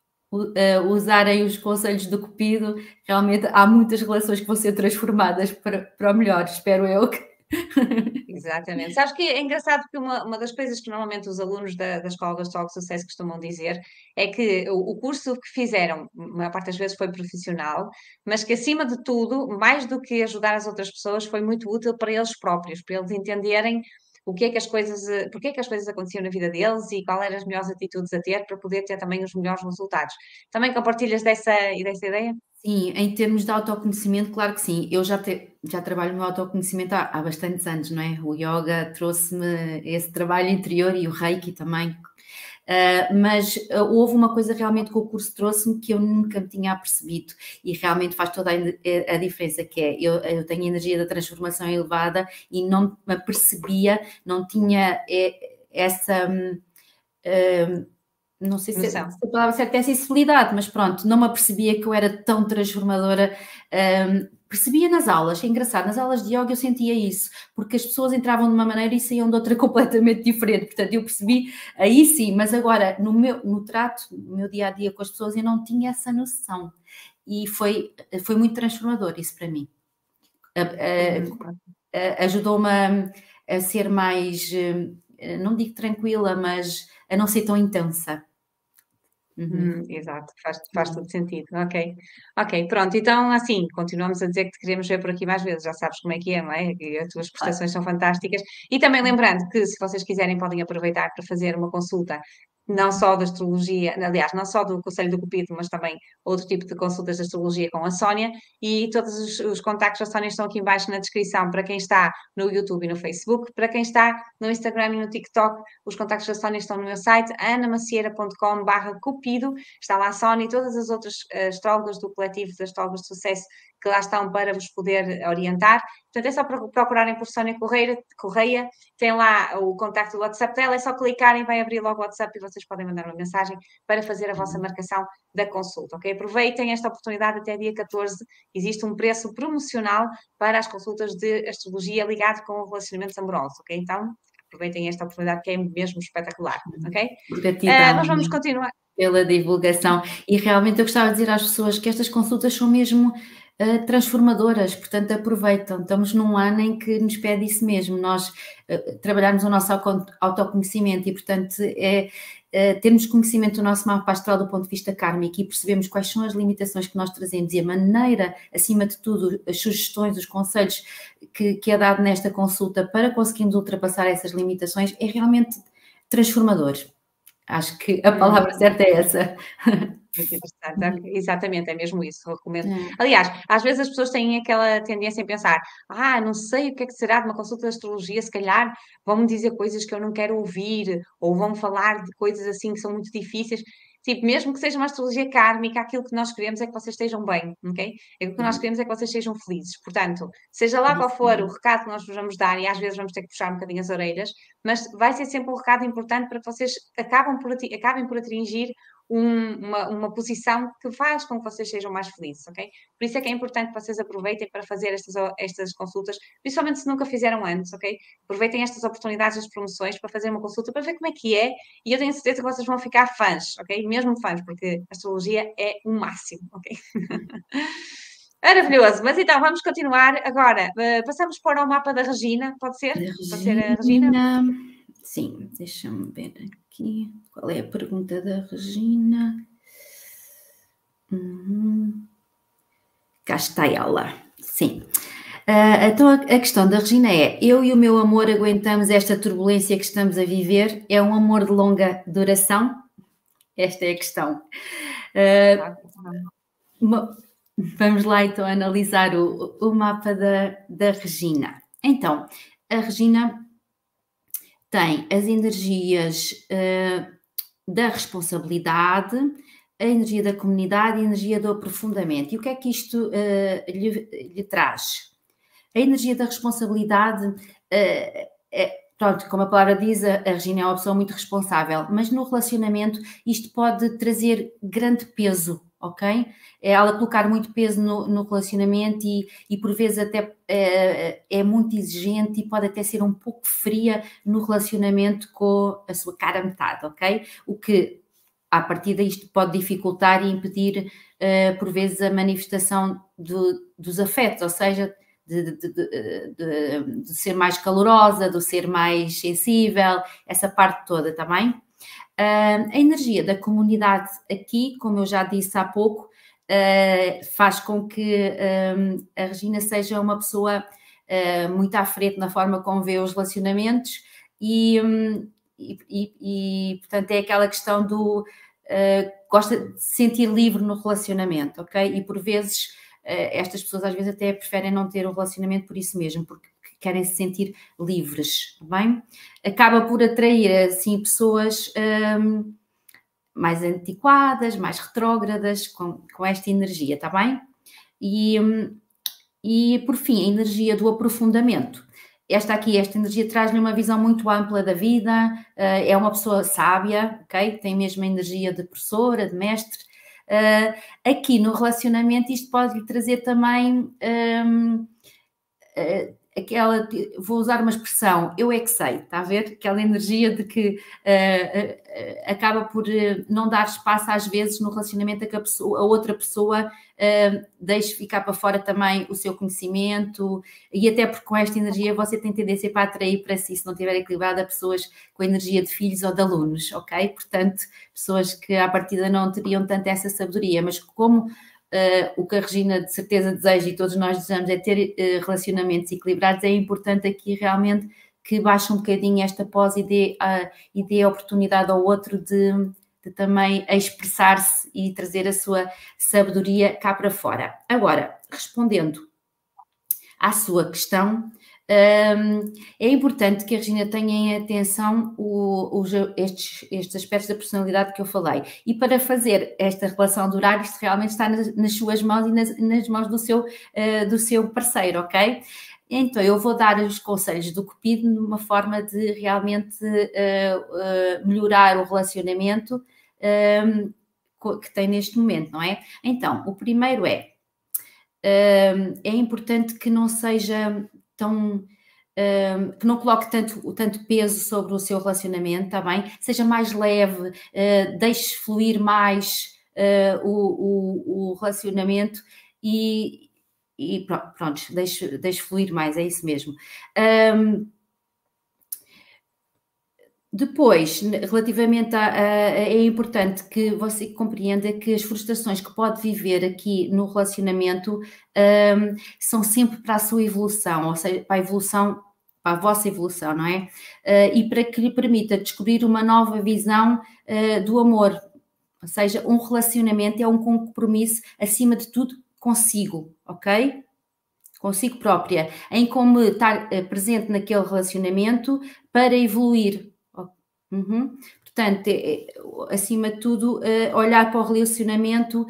usarem os conselhos do Cupido, realmente há muitas relações que vão ser transformadas para o melhor, espero eu. Exatamente. Sabes que é engraçado porque uma das coisas que normalmente os alunos da Escola da Astrologia de Sucesso costumam dizer é que o curso que fizeram, a maior parte das vezes foi profissional, mas que acima de tudo, mais do que ajudar as outras pessoas, foi muito útil para eles próprios, para eles entenderem porque é que as coisas aconteciam na vida deles e quais eram as melhores atitudes a ter para poder ter também os melhores resultados. Também compartilhas dessa ideia? Sim, em termos de autoconhecimento, claro que sim. Eu já trabalho no meu autoconhecimento há bastantes anos, não é? O yoga trouxe-me esse trabalho interior e o Reiki também. Mas houve uma coisa realmente que o curso trouxe-me que eu nunca me tinha apercebido e realmente faz toda a diferença, que é, eu tenho a energia da transformação elevada e não me apercebia, não tinha essa... não sei se a palavra certa é sensibilidade, mas pronto, não me apercebia que eu era tão transformadora. Percebia nas aulas, é engraçado, nas aulas de yoga eu sentia isso, porque as pessoas entravam de uma maneira e saíam de outra completamente diferente, portanto eu percebi aí sim, mas agora no trato, no meu dia-a-dia com as pessoas eu não tinha essa noção e foi muito transformador isso para mim. Ajudou-me a ser mais, não digo tranquila, mas a não ser tão intensa. Exato, faz todo sentido. Ok, ok, pronto. Então, assim, continuamos a dizer que te queremos ver por aqui mais vezes. Já sabes como é que é, não é? E as tuas prestações são fantásticas. E também lembrando que, se vocês quiserem, podem aproveitar para fazer uma consulta, não só da astrologia, aliás, não só do Conselho do Cupido, mas também outro tipo de consultas de astrologia com a Sónia. E todos os contactos da Sónia estão aqui embaixo na descrição para quem está no YouTube e no Facebook. Para quem está no Instagram e no TikTok, os contactos da Sónia estão no meu site, anamacieira.com/cupido. Está lá a Sónia e todas as outras astrólogas do coletivo de astrólogos de sucesso que lá estão para vos poder orientar. Portanto, é só procurarem por Sónia Correia, tem lá o contacto do WhatsApp dela, é só clicarem, vai abrir logo o WhatsApp e vocês podem mandar uma mensagem para fazer a vossa marcação da consulta, ok? Aproveitem esta oportunidade até dia 14, existe um preço promocional para as consultas de astrologia ligado com relacionamentos amorosos, ok? Então, aproveitem esta oportunidade que é mesmo espetacular, ok? Gratidão. Mas vamos continuar. Pela divulgação. E realmente eu gostava de dizer às pessoas que estas consultas são mesmo transformadoras, portanto aproveitam. Estamos num ano em que nos pede isso mesmo, nós trabalharmos o nosso autoconhecimento e, portanto, termos conhecimento do nosso mapa astral do ponto de vista kármico e percebemos quais são as limitações que nós trazemos e a maneira, acima de tudo, as sugestões, os conselhos que é dado nesta consulta para conseguirmos ultrapassar essas limitações é realmente transformador. Acho que a palavra certa é essa. Muito interessante, exatamente, é mesmo isso, recomendo. Aliás, às vezes as pessoas têm aquela tendência em pensar, não sei o que é que será de uma consulta de astrologia, se calhar vão-me dizer coisas que eu não quero ouvir, ou vão falar de coisas assim que são muito difíceis. Tipo, mesmo que seja uma astrologia kármica, aquilo que nós queremos é que vocês estejam bem, ok? Aquilo que nós queremos é que vocês sejam felizes. Portanto, seja lá qual for o recado que nós vos vamos dar, e às vezes vamos ter que puxar um bocadinho as orelhas, mas vai ser sempre um recado importante para que vocês acabem por atingir uma posição que faz com que vocês sejam mais felizes, ok? Por isso é que é importante que vocês aproveitem para fazer estas consultas, principalmente se nunca fizeram antes, ok? Aproveitem estas oportunidades, as promoções, para fazer uma consulta, para ver como é que é, e eu tenho certeza que vocês vão ficar fãs, ok? Mesmo fãs, porque a astrologia é o máximo, ok? Maravilhoso, mas então vamos continuar agora. Passamos para o mapa da Regina, pode ser? Pode ser a Regina? Sim, deixa-me ver aqui. Qual é a pergunta da Regina? Cá está ela. Sim. Então a questão da Regina é: eu e o meu amor aguentamos esta turbulência que estamos a viver? É um amor de longa duração? Esta é a questão. Vamos lá então analisar o mapa da Regina. Então, a Regina tem as energias da responsabilidade, a energia da comunidade e a energia do aprofundamento. E o que é que isto lhe traz? A energia da responsabilidade, pronto, como a palavra diz, a Regina é uma pessoa muito responsável, mas no relacionamento isto pode trazer grande peso, ok? É ela colocar muito peso no relacionamento e por vezes até é muito exigente e pode até ser um pouco fria no relacionamento com a sua cara metade, ok? O que, a partir disto, pode dificultar e impedir, por vezes, a manifestação dos afetos, ou seja, de ser mais calorosa, de ser mais sensível, essa parte toda, está bem? A energia da comunidade aqui, como eu já disse há pouco, faz com que a Regina seja uma pessoa muito à frente na forma como vê os relacionamentos e portanto, é aquela questão do gosta de se sentir livre no relacionamento, ok? E por vezes estas pessoas às vezes até preferem não ter um relacionamento por isso mesmo, porque querem se sentir livres, tá bem? Acaba por atrair, assim, pessoas mais antiquadas, mais retrógradas, com esta energia, tá bem? E, por fim, a energia do aprofundamento. Esta energia traz-lhe uma visão muito ampla da vida, é uma pessoa sábia, ok? Tem mesmo a energia de professora, de mestre. Aqui no relacionamento isto pode lhe trazer também vou usar uma expressão, eu é que sei, está a ver? Aquela energia de que acaba por não dar espaço às vezes no relacionamento a que a outra pessoa deixe ficar para fora também o seu conhecimento, e até porque com esta energia você tem tendência para atrair para si, se não estiver equilibrada, pessoas com energia de filhos ou de alunos, ok? Portanto, pessoas que à partida não teriam tanto essa sabedoria, mas como o que a Regina de certeza deseja e todos nós desejamos é ter relacionamentos equilibrados, é importante aqui realmente que baixe um bocadinho esta pós e dê a oportunidade ao outro de também expressar-se e trazer a sua sabedoria cá para fora. Agora, respondendo à sua questão, é importante que a Regina tenha em atenção estes aspectos da personalidade que eu falei. E para fazer esta relação de horário, isto realmente está nas suas mãos e nas mãos do seu parceiro, ok? Então, eu vou dar os conselhos do Cupido numa forma de realmente melhorar o relacionamento que tem neste momento, não é? Então, o primeiro é importante que não seja tão... que não coloque tanto peso sobre o seu relacionamento, está bem? Seja mais leve, deixe fluir mais o relacionamento e pronto, deixe fluir mais, é isso mesmo. Depois, relativamente é importante que você compreenda que as frustrações que pode viver aqui no relacionamento são sempre para a sua evolução, ou seja, para a vossa evolução, não é? E para que lhe permita descobrir uma nova visão do amor, ou seja, um relacionamento é um compromisso, acima de tudo, consigo, ok? Consigo própria, em como estar presente naquele relacionamento para evoluir. Portanto, acima de tudo, olhar para o relacionamento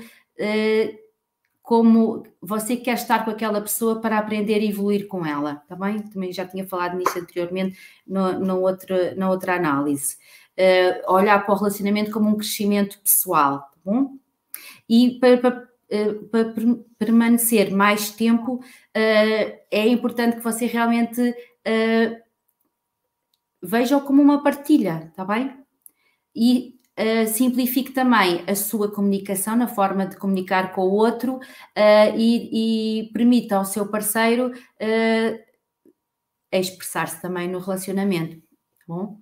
como você quer estar com aquela pessoa para aprender e evoluir com ela, está bem? Também já tinha falado nisso anteriormente na outra análise. Olhar para o relacionamento como um crescimento pessoal, tá bom? E para permanecer mais tempo, é importante que você realmente veja-o como uma partilha, está bem? E simplifique também a sua comunicação na forma de comunicar com o outro e permita ao seu parceiro expressar-se também no relacionamento, tá bom?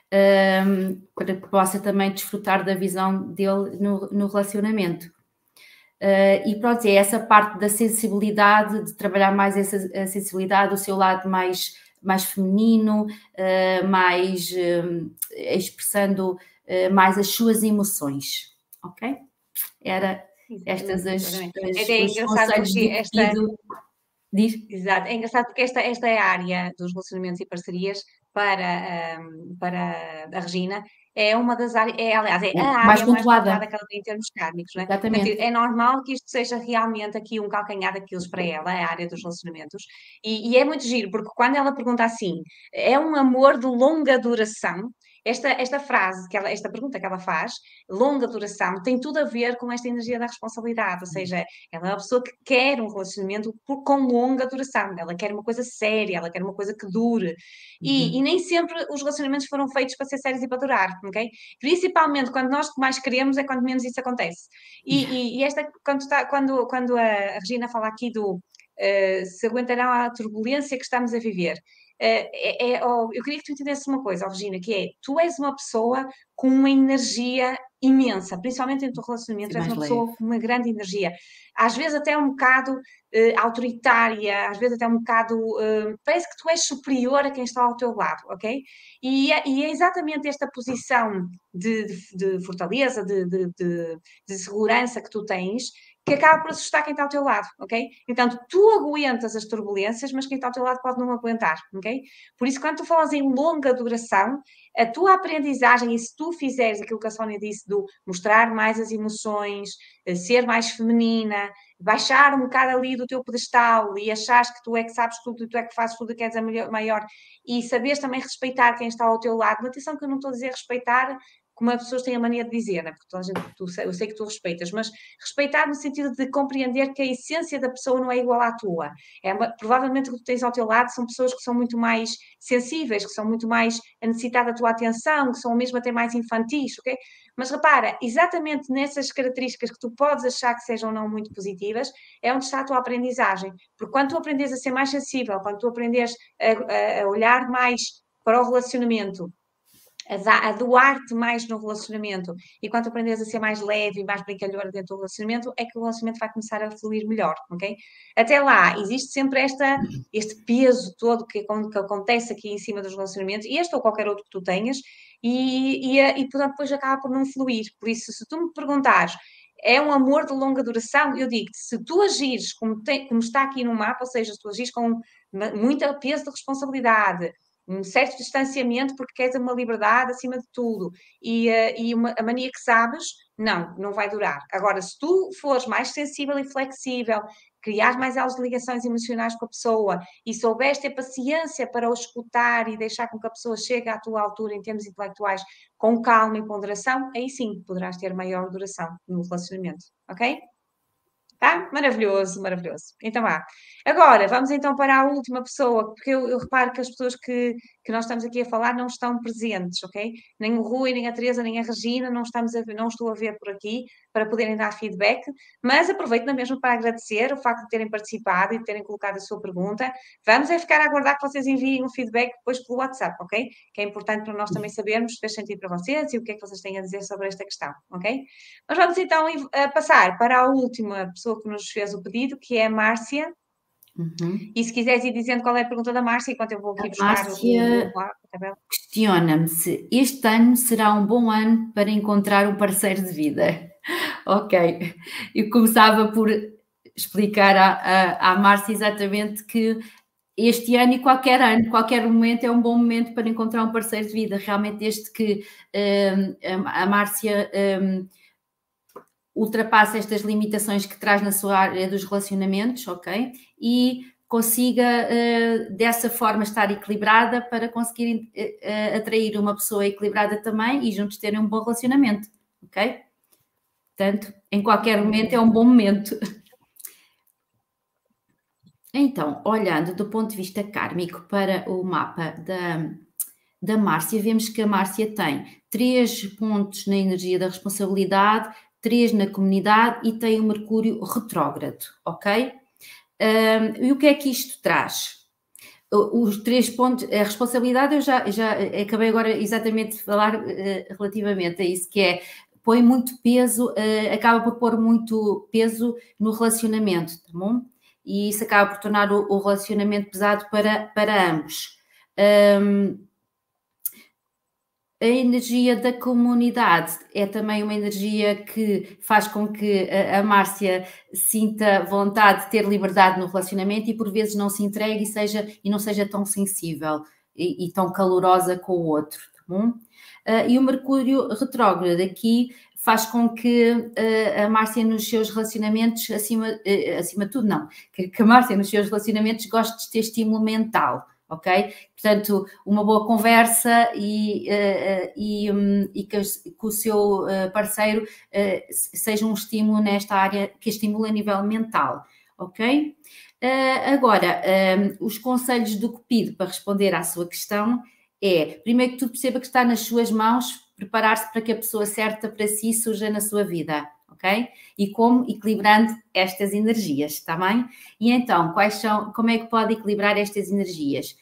Para que possa também desfrutar da visão dele no relacionamento. E pronto, é essa parte da sensibilidade, de trabalhar mais a sensibilidade, o seu lado mais feminino, mais expressando mais as suas emoções, ok? Era estas os conselhos do Cupido. Diz? Exato, é engraçado porque esta é a área dos relacionamentos e parcerias para a Regina, é uma das áreas, aliás, é a área mais pontuada que ela tem em termos kármicos, não é? Exatamente. Portanto, é normal que isto seja realmente aqui um calcanhar daqueles para ela, a área dos relacionamentos, e é muito giro, porque quando ela pergunta assim, é um amor de longa duração? Esta frase, esta pergunta que ela faz, longa duração, tem tudo a ver com esta energia da responsabilidade, ou seja, ela é uma pessoa que quer um relacionamento com longa duração, ela quer uma coisa séria, ela quer uma coisa que dure, e nem sempre os relacionamentos foram feitos para ser sérios e para durar, ok? Principalmente quando nós mais queremos é quando menos isso acontece. E esta, quando a Regina fala aqui do se aguentarão a turbulência que estamos a viver, eu queria que tu entendesses uma coisa, Regina, que é, tu és uma pessoa com uma energia imensa, principalmente no teu relacionamento, és uma pessoa com uma grande energia, às vezes até um bocado autoritária, às vezes até um bocado, parece que tu és superior a quem está ao teu lado, ok? E é exatamente esta posição de fortaleza, de segurança que tu tens, que acaba por assustar quem está ao teu lado, ok? Então, tu aguentas as turbulências, mas quem está ao teu lado pode não aguentar, ok? Por isso, quando tu falas em longa duração, a tua aprendizagem, e se tu fizeres aquilo que a Sónia disse, do mostrar mais as emoções, ser mais feminina, baixar um bocado ali do teu pedestal e achares que tu é que sabes tudo, tu é que fazes tudo e que és a maior, e saberes também respeitar quem está ao teu lado. Mas atenção que eu não estou a dizer respeitar como as pessoas têm a mania de dizer, né? Porque toda a gente, eu sei que tu respeitas, mas respeitar no sentido de compreender que a essência da pessoa não é igual à tua. Provavelmente o que tu tens ao teu lado são pessoas que são muito mais sensíveis, que são muito mais a necessitar da tua atenção, que são mesmo até mais infantis, ok? Mas repara, exatamente nessas características que tu podes achar que sejam não muito positivas, é onde está a tua aprendizagem. Porque quando tu aprendes a ser mais sensível, quando tu aprendes a olhar mais para o relacionamento, a doar-te mais no relacionamento, e quando aprendes a ser mais leve e mais brincalhona dentro do relacionamento, é que o relacionamento vai começar a fluir melhor, ok? Até lá, existe sempre este peso todo que acontece aqui em cima dos relacionamentos, este ou qualquer outro que tu tenhas, e portanto depois acaba por não fluir. Por isso, se tu me perguntares, é um amor de longa duração, eu digo-te, se tu agires como está aqui no mapa, ou seja, se tu agires com muito peso de responsabilidade, um certo distanciamento porque queres uma liberdade acima de tudo a mania que sabes, não vai durar. Agora, se tu fores mais sensível e flexível, criares mais elas ligações emocionais com a pessoa e souberes ter paciência para o escutar e deixar com que a pessoa chegue à tua altura em termos intelectuais com calma e ponderação, aí sim poderás ter maior duração no relacionamento, ok? Tá? Maravilhoso, maravilhoso. Então vá. Agora, vamos então para a última pessoa, porque eu reparo que as pessoas que nós estamos aqui a falar não estão presentes, ok? Nem o Rui, nem a Teresa, nem a Regina, não estou a ver por aqui para poderem dar feedback, mas aproveito na mesma para agradecer o facto de terem participado e de terem colocado a sua pergunta. Vamos ficar a aguardar que vocês enviem um feedback depois pelo WhatsApp, ok? Que é importante para nós também sabermos se fez sentido para vocês e o que é que vocês têm a dizer sobre esta questão, ok? Mas vamos então passar para a última pessoa que nos fez o pedido, que é a Márcia. E se quiseres ir dizendo qual é a pergunta da Márcia, enquanto eu vou aqui buscar Márcia questiona-me se este ano será um bom ano para encontrar um parceiro de vida. Ok, eu começava por explicar à Márcia exatamente que este ano e qualquer momento é um bom momento para encontrar um parceiro de vida, realmente desde que a Márcia ultrapassa estas limitações que traz na sua área dos relacionamentos, ok? E consiga dessa forma estar equilibrada para conseguir atrair uma pessoa equilibrada também e juntos terem um bom relacionamento, ok? Portanto, em qualquer momento é um bom momento. Então, olhando do ponto de vista kármico para o mapa da Márcia, vemos que a Márcia tem 3 pontos na energia da responsabilidade, 3 na comunidade e tem o Mercúrio retrógrado, ok? E o que é que isto traz? Os 3 pontos, a responsabilidade eu já acabei agora exatamente de falar relativamente a isso, que é põe muito peso, acaba por pôr muito peso no relacionamento, tá bom? E isso acaba por tornar o relacionamento pesado para ambos. A energia da comunidade é também uma energia que faz com que a Márcia sinta vontade de ter liberdade no relacionamento e por vezes não se entregue e não seja tão sensível e tão calorosa com o outro, tá bom? E o Mercúrio retrógrado aqui faz com que a Márcia nos seus relacionamentos, acima de tudo não, que a Márcia nos seus relacionamentos goste de ter estímulo mental, ok? Portanto, uma boa conversa e que o seu parceiro seja um estímulo nesta área, que estimule a nível mental, ok? Agora, os conselhos do Cupido para responder à sua questão é, primeiro que tudo, perceba que está nas suas mãos preparar-se para que a pessoa certa para si surja na sua vida, ok? E como? Equilibrando estas energias, está bem? E então, como é que pode equilibrar estas energias?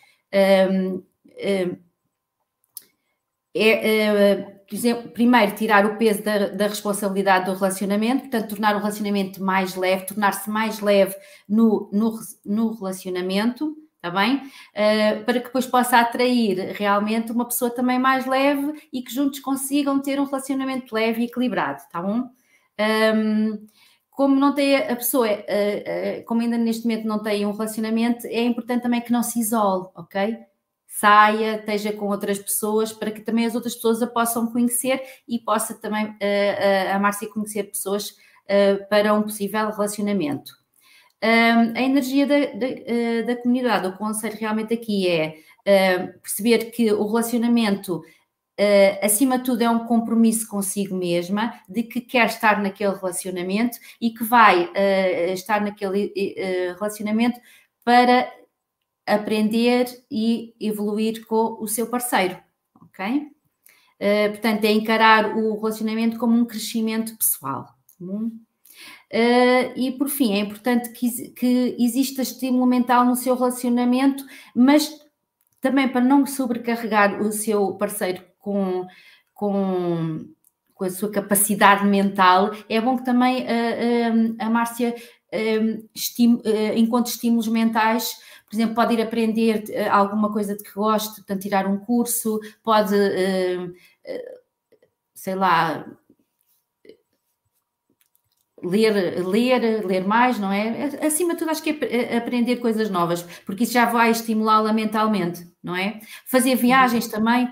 Por exemplo, primeiro, tirar o peso da responsabilidade do relacionamento, portanto, tornar o relacionamento mais leve, tornar-se mais leve no relacionamento, está bem? Para que depois possa atrair realmente uma pessoa também mais leve e que juntos consigam ter um relacionamento leve e equilibrado, está bom? Como não tem a pessoa, como ainda neste momento não tem um relacionamento, é importante também que não se isole, ok? Saia, esteja com outras pessoas para que também as outras pessoas a possam conhecer e possa também a Márcia conhecer pessoas para um possível relacionamento. A energia da comunidade, o conselho realmente aqui é perceber que o relacionamento acima de tudo é um compromisso consigo mesma, de que quer estar naquele relacionamento e que vai estar naquele relacionamento para aprender e evoluir com o seu parceiro, ok? Portanto, é encarar o relacionamento como um crescimento pessoal. E, por fim, é importante que exista estímulo mental no seu relacionamento, mas também para não sobrecarregar o seu parceiro com a sua capacidade mental, é bom que também a Márcia encontre estímulos mentais. Por exemplo, pode ir aprender alguma coisa de que goste, portanto, tirar um curso, pode, sei lá, ler mais, não é? Acima de tudo, acho que é aprender coisas novas, porque isso já vai estimulá-la mentalmente, não é? Fazer viagens também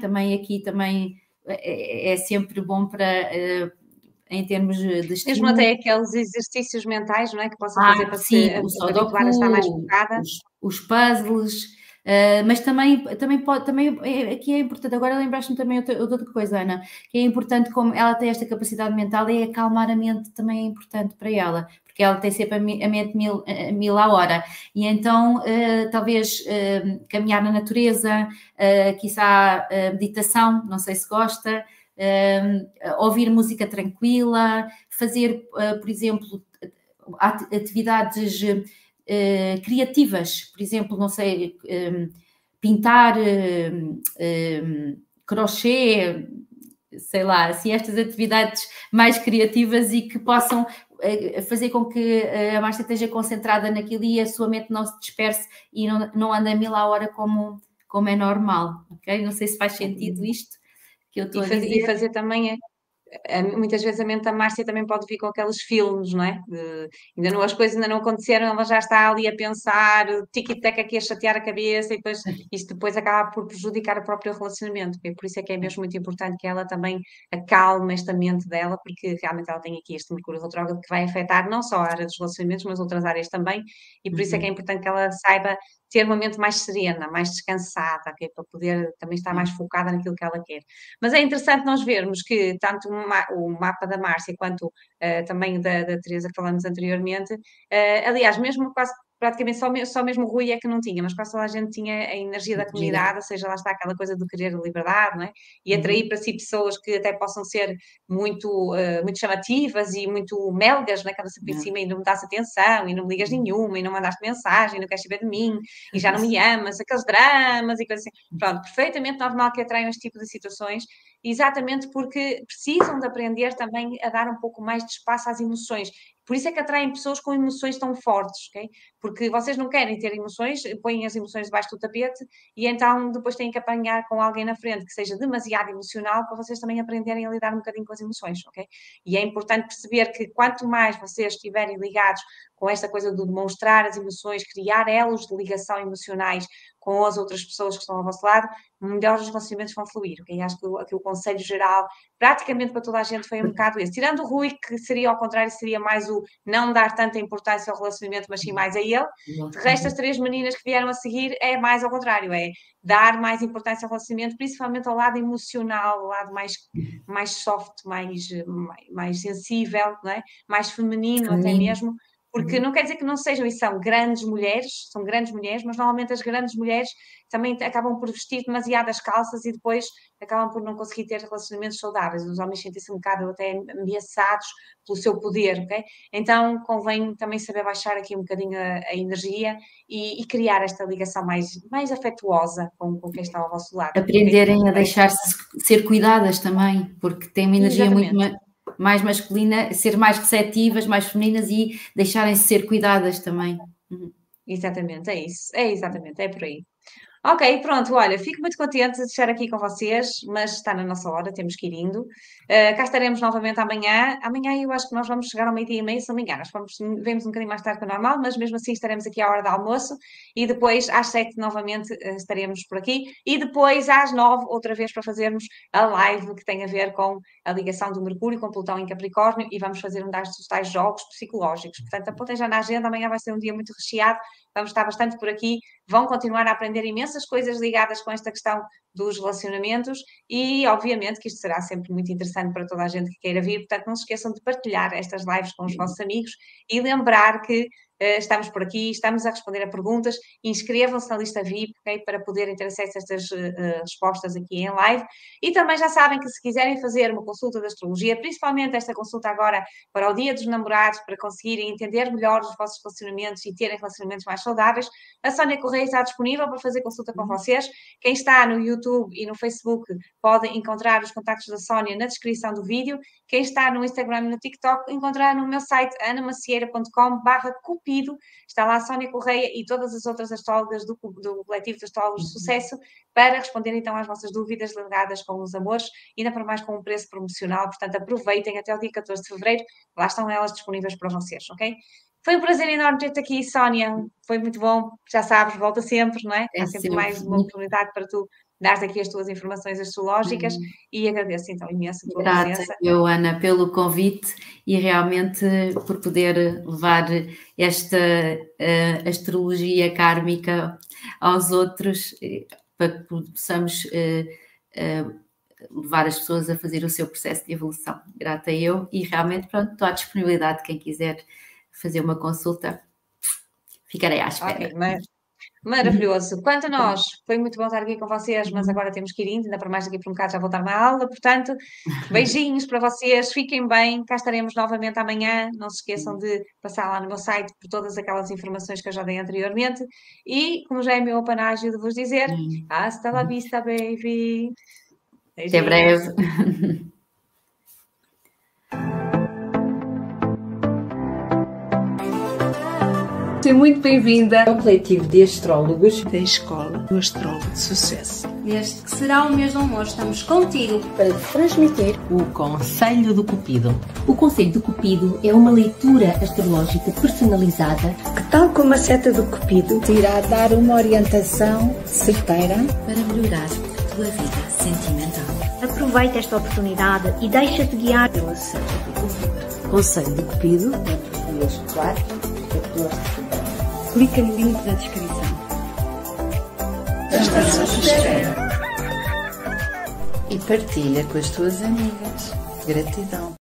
é sempre bom para, em termos de estímulo. Mesmo até aqueles exercícios mentais, não é? Que possa fazer para se habituar a estar mais focada. Os puzzles. Mas também aqui é importante, agora lembraste-me também outra coisa, Ana, que é importante, como ela tem esta capacidade mental, é acalmar a mente, também é importante para ela, porque ela tem sempre a mente mil à hora, e então talvez caminhar na natureza, quiçá meditação, não sei se gosta, ouvir música tranquila, fazer, por exemplo, atividades criativas, por exemplo, não sei, pintar, crochê, sei lá, assim, estas atividades mais criativas e que possam fazer com que a Márcia esteja concentrada naquilo e a sua mente não se disperse e não ande a mil à hora como é normal, ok? Não sei se faz sentido isto que eu estou a dizer. E fazer também... Muitas vezes a mente da Márcia também pode vir com aqueles filmes, não é? As coisas ainda não aconteceram, ela já está ali a pensar, tic-tac aqui a chatear a cabeça, e depois isto depois acaba por prejudicar o próprio relacionamento. E por isso é que é mesmo muito importante que ela também acalme esta mente dela, porque realmente ela tem aqui este Mercúrio retrógrado que vai afetar não só a área dos relacionamentos, mas outras áreas também, e por isso é que é importante que ela saiba ter uma mente mais serena, mais descansada, okay? Para poder também estar mais focada naquilo que ela quer. Mas é interessante nós vermos que tanto o mapa da Márcia quanto também da Teresa que falamos anteriormente, aliás, mesmo quase praticamente só mesmo o Rui é que não tinha, mas quase toda a gente tinha a energia da comunidade, ou seja, lá está aquela coisa do querer a liberdade, não é? E atrair para si pessoas que até possam ser muito chamativas e muito melgas, não é? Que andam sempre em cima e não me dás atenção, e não me ligas nenhuma, e não mandaste mensagem, não queres saber de mim, e já não me amas, aqueles dramas e coisas assim. Pronto, perfeitamente normal que atraiam este tipo de situações, exatamente porque precisam de aprender também a dar um pouco mais de espaço às emoções. Por isso é que atraem pessoas com emoções tão fortes, ok? Porque vocês não querem ter emoções, põem as emoções debaixo do tapete e então depois têm que apanhar com alguém na frente que seja demasiado emocional para vocês também aprenderem a lidar um bocadinho com as emoções, ok? E é importante perceber que quanto mais vocês estiverem ligados com esta coisa de demonstrar as emoções, criar elos de ligação emocionais com as outras pessoas que estão ao vosso lado, melhor os relacionamentos vão fluir, ok? Acho que o conselho geral, praticamente para toda a gente, foi um bocado esse. Tirando o Rui, que seria ao contrário, seria mais o não dar tanta importância ao relacionamento, mas sim mais a ele. De resto, as 3 meninas que vieram a seguir é mais ao contrário, é dar mais importância ao relacionamento, principalmente ao lado emocional, ao lado mais soft, mais sensível, não é? Mais feminino até mesmo. Porque não quer dizer que não sejam, e são grandes mulheres, mas normalmente as grandes mulheres também acabam por vestir demasiadas calças e depois acabam por não conseguir ter relacionamentos saudáveis. Os homens sentem-se um bocado até ameaçados pelo seu poder, ok? Então convém também saber baixar aqui um bocadinho a energia e criar esta ligação mais afetuosa com quem está ao vosso lado. Aprenderem a deixar-se ser cuidadas também, porque tem uma energia muito mais masculina, ser mais receptivas, mais femininas e deixarem-se ser cuidadas também. Exatamente, é isso. É exatamente, é por aí. Ok, pronto, olha, fico muito contente de estar aqui com vocês, mas está na nossa hora, temos que ir indo. Cá estaremos novamente amanhã. Amanhã eu acho que nós vamos chegar ao 12h30, se não me engano. Nós vemos um bocadinho mais tarde que o normal, mas mesmo assim estaremos aqui à hora do almoço e depois às 7 novamente estaremos por aqui e depois às 9 outra vez para fazermos a live que tem a ver com a ligação do Mercúrio com Plutão em Capricórnio e vamos fazer um dos tais jogos psicológicos. Portanto, apontem já na agenda, amanhã vai ser um dia muito recheado vamos estar bastante por aqui, vão continuar a aprender imensas coisas ligadas com esta questão dos relacionamentos e, obviamente, que isto será sempre muito interessante para toda a gente que queira vir, portanto, não se esqueçam de partilhar estas lives com os vossos amigos e lembrar que estamos por aqui, estamos a responder a perguntas, inscrevam-se na lista VIP, okay, para poderem ter acesso a estas respostas aqui em live. E também já sabem que se quiserem fazer uma consulta de astrologia, principalmente esta consulta agora para o Dia dos Namorados, para conseguirem entender melhor os vossos relacionamentos e terem relacionamentos mais saudáveis, a Sónia Correia está disponível para fazer consulta com vocês. Quem está no YouTube e no Facebook pode encontrar os contactos da Sónia na descrição do vídeo. Quem está no Instagram e no TikTok encontrará no meu site anamacieira.com/cupido. Está lá a Sónia Correia e todas as outras astrólogas do Coletivo de Astrólogos de Sucesso para responder então às vossas dúvidas ligadas com os amores, ainda para mais com um preço promocional. Portanto, aproveitem até o dia 14 de fevereiro, lá estão elas disponíveis para vocês, ok? Foi um prazer enorme ter-te aqui, Sónia. Foi muito bom. Já sabes, volta sempre, não é? Há sempre mais uma oportunidade para tu dares aqui as tuas informações astrológicas e agradeço então imenso a tua presença. Eu, Ana, pelo convite e realmente por poder levar esta astrologia kármica aos outros para que possamos levar as pessoas a fazer o seu processo de evolução. Grata eu e realmente, pronto, estou à disponibilidade de quem quiser fazer uma consulta. Ficarei à espera. Okay, maravilhoso. Quanto a nós, foi muito bom estar aqui com vocês, mas agora temos que ir indo, ainda para mais daqui por um bocado já voltar uma aula, portanto, beijinhos para vocês, fiquem bem, cá estaremos novamente amanhã, não se esqueçam de passar lá no meu site por todas aquelas informações que eu já dei anteriormente e, como já é meu apanágio de vos dizer, hasta la vista, baby! Beijinhos. Até breve! Seja muito bem-vinda ao coletivo de astrólogos da Escola do Astrólogo de Sucesso. Neste que será o mês do amor, estamos contigo para transmitir o Conselho do Cupido. O Conselho do Cupido é uma leitura astrológica personalizada Que, tal como a seta do Cupido, te irá dar uma orientação certeira para melhorar a tua vida sentimental. aproveita esta oportunidade e deixa-te guiar Pela seta do Cupido. Conselho do Cupido Entre os dias 4 e 14 de fevereiro. Clica no link na descrição. Estamos à sua espera. e partilha com as tuas amigas. Gratidão.